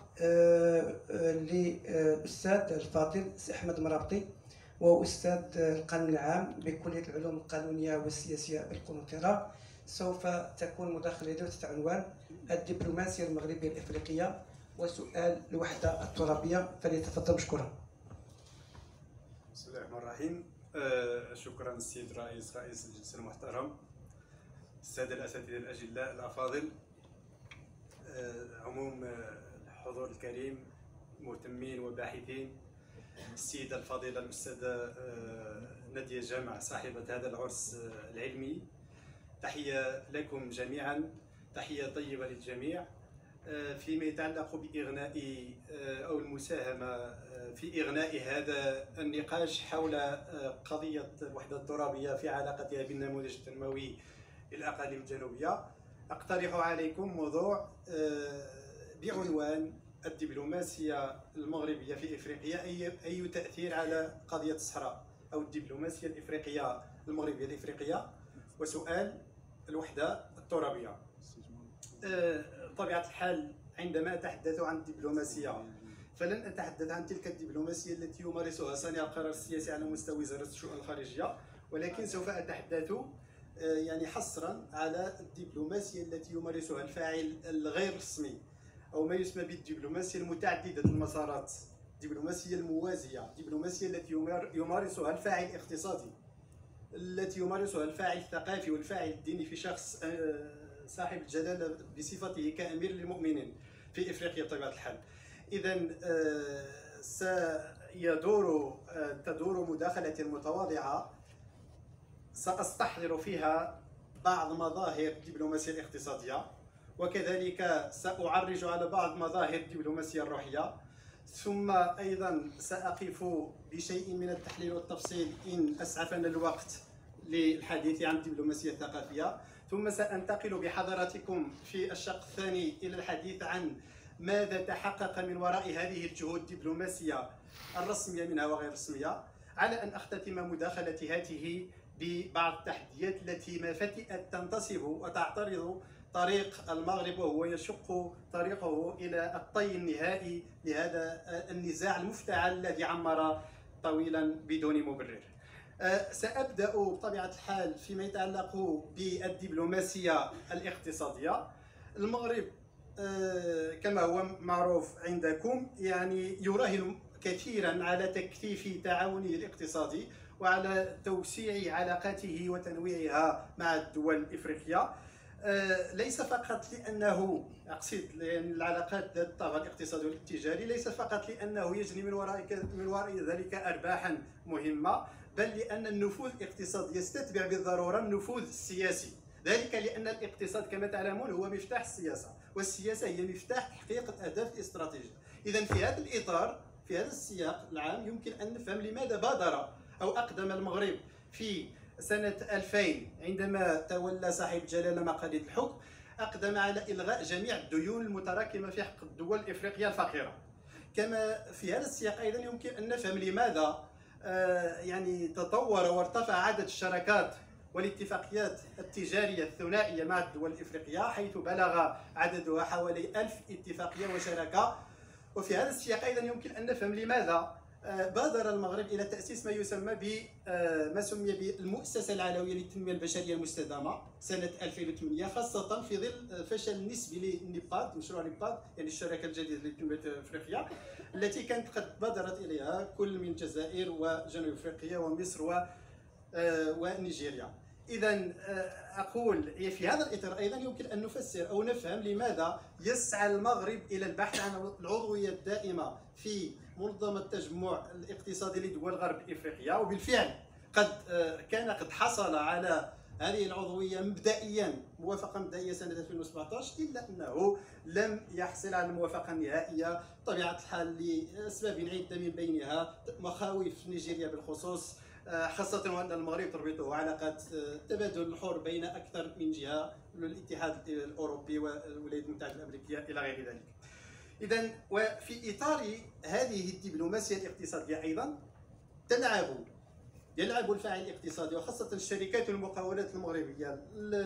للأستاذ الفاضل سي أحمد مرابطي، وهو أستاذ القانون العام بكلية العلوم القانونية والسياسية بالقنيطرة. سوف تكون مداخلة ذات عنوان الدبلوماسية المغربية الإفريقية وسؤال الوحدة الترابية، فليتفضل مشكورا. بسم الله الرحمن الرحيم. آه شكرا السيد رئيس رئيس الجلسة المحترم، السادة الأساتذة الأجلاء الأفاضل، آه عموم الحضور الكريم، مهتمين وباحثين، السيدة الفاضلة الأستاذة آه نادية جامع صاحبة هذا العرس آه العلمي، تحية لكم جميعا، تحية طيبة للجميع. فيما يتعلق بإغناء أو المساهمة في إغناء هذا النقاش حول قضية الوحدة الترابية في علاقتها بالنموذج التنموي للأقاليم الجنوبية، أقترح عليكم موضوع بعنوان الدبلوماسية المغربية في إفريقيا، أي أي تأثير على قضية الصحراء، أو الدبلوماسية الإفريقية المغربية الإفريقية، وسؤال الوحدة الترابية. بطبيعة الحال عندما أتحدث عن الدبلوماسية فلن أتحدث عن تلك الدبلوماسية التي يمارسها صانع القرار السياسي على مستوى وزارة الشؤون الخارجية، ولكن سوف أتحدث يعني حصرا على الدبلوماسية التي يمارسها الفاعل الغير رسمي، أو ما يسمى بالدبلوماسية المتعددة المسارات، الدبلوماسية الموازية، الدبلوماسية التي يمارسها الفاعل الاقتصادي، التي يمارسها الفاعل الثقافي والفاعل الديني في شخص صاحب الجلالة بصفته كأمير للمؤمنين في إفريقيا بطبيعة الحال. إذا سيدور تدور مداخلة متواضعة سأستحضر فيها بعض مظاهر الدبلوماسية الاقتصادية، وكذلك سأعرج على بعض مظاهر الدبلوماسية الروحية، ثم أيضا سأقف بشيء من التحليل والتفصيل إن أسعفنا الوقت للحديث عن الدبلوماسية الثقافية، ثم سأنتقل بحضراتكم في الشق الثاني إلى الحديث عن ماذا تحقق من وراء هذه الجهود الدبلوماسية الرسمية منها وغير الرسمية، على أن أختتم مداخلتي هذه ببعض التحديات التي ما فتئت تنتصب وتعترض طريق المغرب وهو يشق طريقه إلى الطي النهائي لهذا النزاع المفتعل الذي عمر طويلا بدون مبرر. سأبدأ بطبيعة الحال فيما يتعلق بالدبلوماسية الاقتصادية. المغرب كما هو معروف عندكم يعني يراهن كثيرا على تكثيف تعاونه الاقتصادي وعلى توسيع علاقاته وتنويعها مع الدول الإفريقية، ليس فقط لأنه أقصد لأن العلاقات ذات الطابع الاقتصادي والتجاري ليس فقط لأنه يجني من وراء من وراء ذلك أرباحا مهمة، بل لأن النفوذ الاقتصادي يستتبع بالضرورة النفوذ السياسي، ذلك لأن الاقتصاد كما تعلمون هو مفتاح السياسة، والسياسة هي مفتاح تحقيق الأهداف الاستراتيجية. إذا في هذا الإطار، في هذا السياق العام، يمكن أن نفهم لماذا بادر أو أقدم المغرب في سنة ألفين عندما تولى صاحب الجلالة مقاليد الحكم، أقدم على إلغاء جميع الديون المتراكمة في حق الدول الإفريقية الفقيرة. كما في هذا السياق أيضا يمكن أن نفهم لماذا يعني تطور وارتفع عدد الشراكات والاتفاقيات التجارية الثنائية مع الدول الإفريقية، حيث بلغ عددها حوالي ألف اتفاقية وشراكة. وفي هذا السياق أيضا يمكن أن نفهم لماذا بادر المغرب إلى تأسيس ما يسمى بما سمي بالمؤسسة العلوية للتنمية البشرية المستدامة سنة ألفين وثمانية، خاصة في ظل الفشل النسبي لنيباد، مشروع نيباد يعني الشراكة الجديدة لتنمية أفريقيا، التي كانت قد بادرت إليها كل من الجزائر وجنوب أفريقيا ومصر و ونيجيريا. إذا أقول في هذا الإطار أيضا يمكن أن نفسر أو نفهم لماذا يسعى المغرب إلى البحث عن العضوية الدائمة في منظمة التجمع الاقتصادي لدول غرب إفريقيا، وبالفعل قد كان قد حصل على هذه العضويه مبدئيا موافقه مبدئيه سنه ألفين وسبعطاش، الا انه لم يحصل على الموافقه النهائيه بطبيعه الحال لاسباب عده، من بينها مخاوف نيجيريا بالخصوص، خاصة وأن المغرب تربطه علاقات تبادل الحر بين أكثر من جهة، الاتحاد الأوروبي والولايات المتحدة الأمريكية إلى غير ذلك. إذا وفي إطار هذه الدبلوماسية الاقتصادية أيضا تلعب يلعب الفاعل الاقتصادي وخاصة الشركات والمقاولات المغربية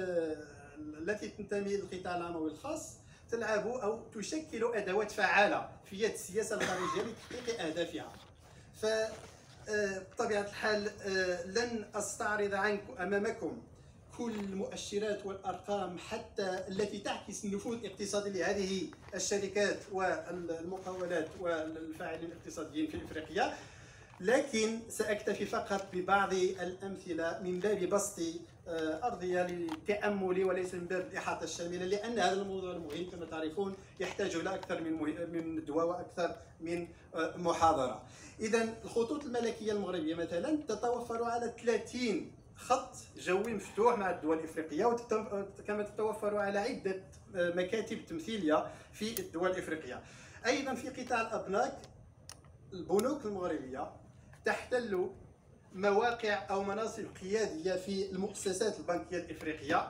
التي تنتمي للقطاع العام والخاص تلعب أو تشكل أدوات فعالة في يد السياسة الخارجية لتحقيق أهدافها. ف بطبيعة الحال لن أستعرض عنكم أمامكم كل المؤشرات والأرقام حتى التي تعكس النفوذ الاقتصادي لهذه الشركات والمقاولات والفاعلين الاقتصاديين في إفريقيا، لكن سأكتفي فقط ببعض الأمثلة من باب بسط أرضية للتأمل وليس من باب الإحاطة الشاملة، لأن هذا الموضوع المهم كما تعرفون يحتاج إلى أكثر من من ندوة وأكثر من محاضرة. إذا الخطوط الملكية المغربية مثلا تتوفر على ثلاثين خط جوي مفتوح مع الدول الإفريقية، كما تتوفر على عدة مكاتب تمثيلية في الدول الإفريقية. أيضا في قطاع الأبناك البنوك المغربية تحتل مواقع أو مناصب قيادية في المؤسسات البنكية الإفريقية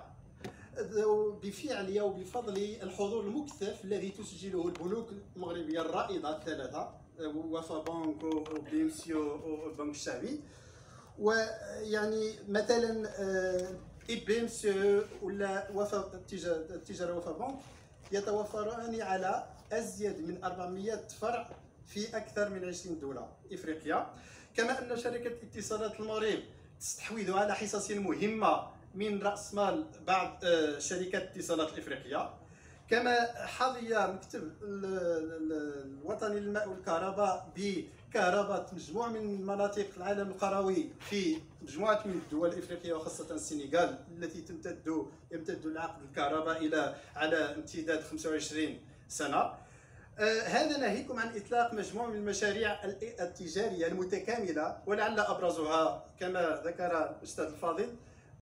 بفعل أو بفضل الحضور المكثف الذي تسجله البنوك المغربية الرائدة الثلاثة، وفا بنك وبيمسيو والبنك الشعبي. ويعني مثلا بيمسيو ولا وفا التجارة وفا بنك يتوفران على أزيد من أربعمائة فرع في أكثر من عشرين دولة إفريقية. كما أن شركة اتصالات المغرب تستحوذ على حصص مهمة من رأس مال بعض شركات الاتصالات الإفريقية. كما حظي مكتب الوطني للماء والكهرباء بكهرباء مجموعة من مناطق العالم القروي في مجموعة من الدول الإفريقية وخاصة السنغال التي تمتد يمتد العقد الكهرباء إلى على امتداد خمسة وعشرين سنة. آه هذا ناهيكم عن إطلاق مجموعة من المشاريع التجارية المتكاملة، ولعل أبرزها كما ذكر الأستاذ الفاضل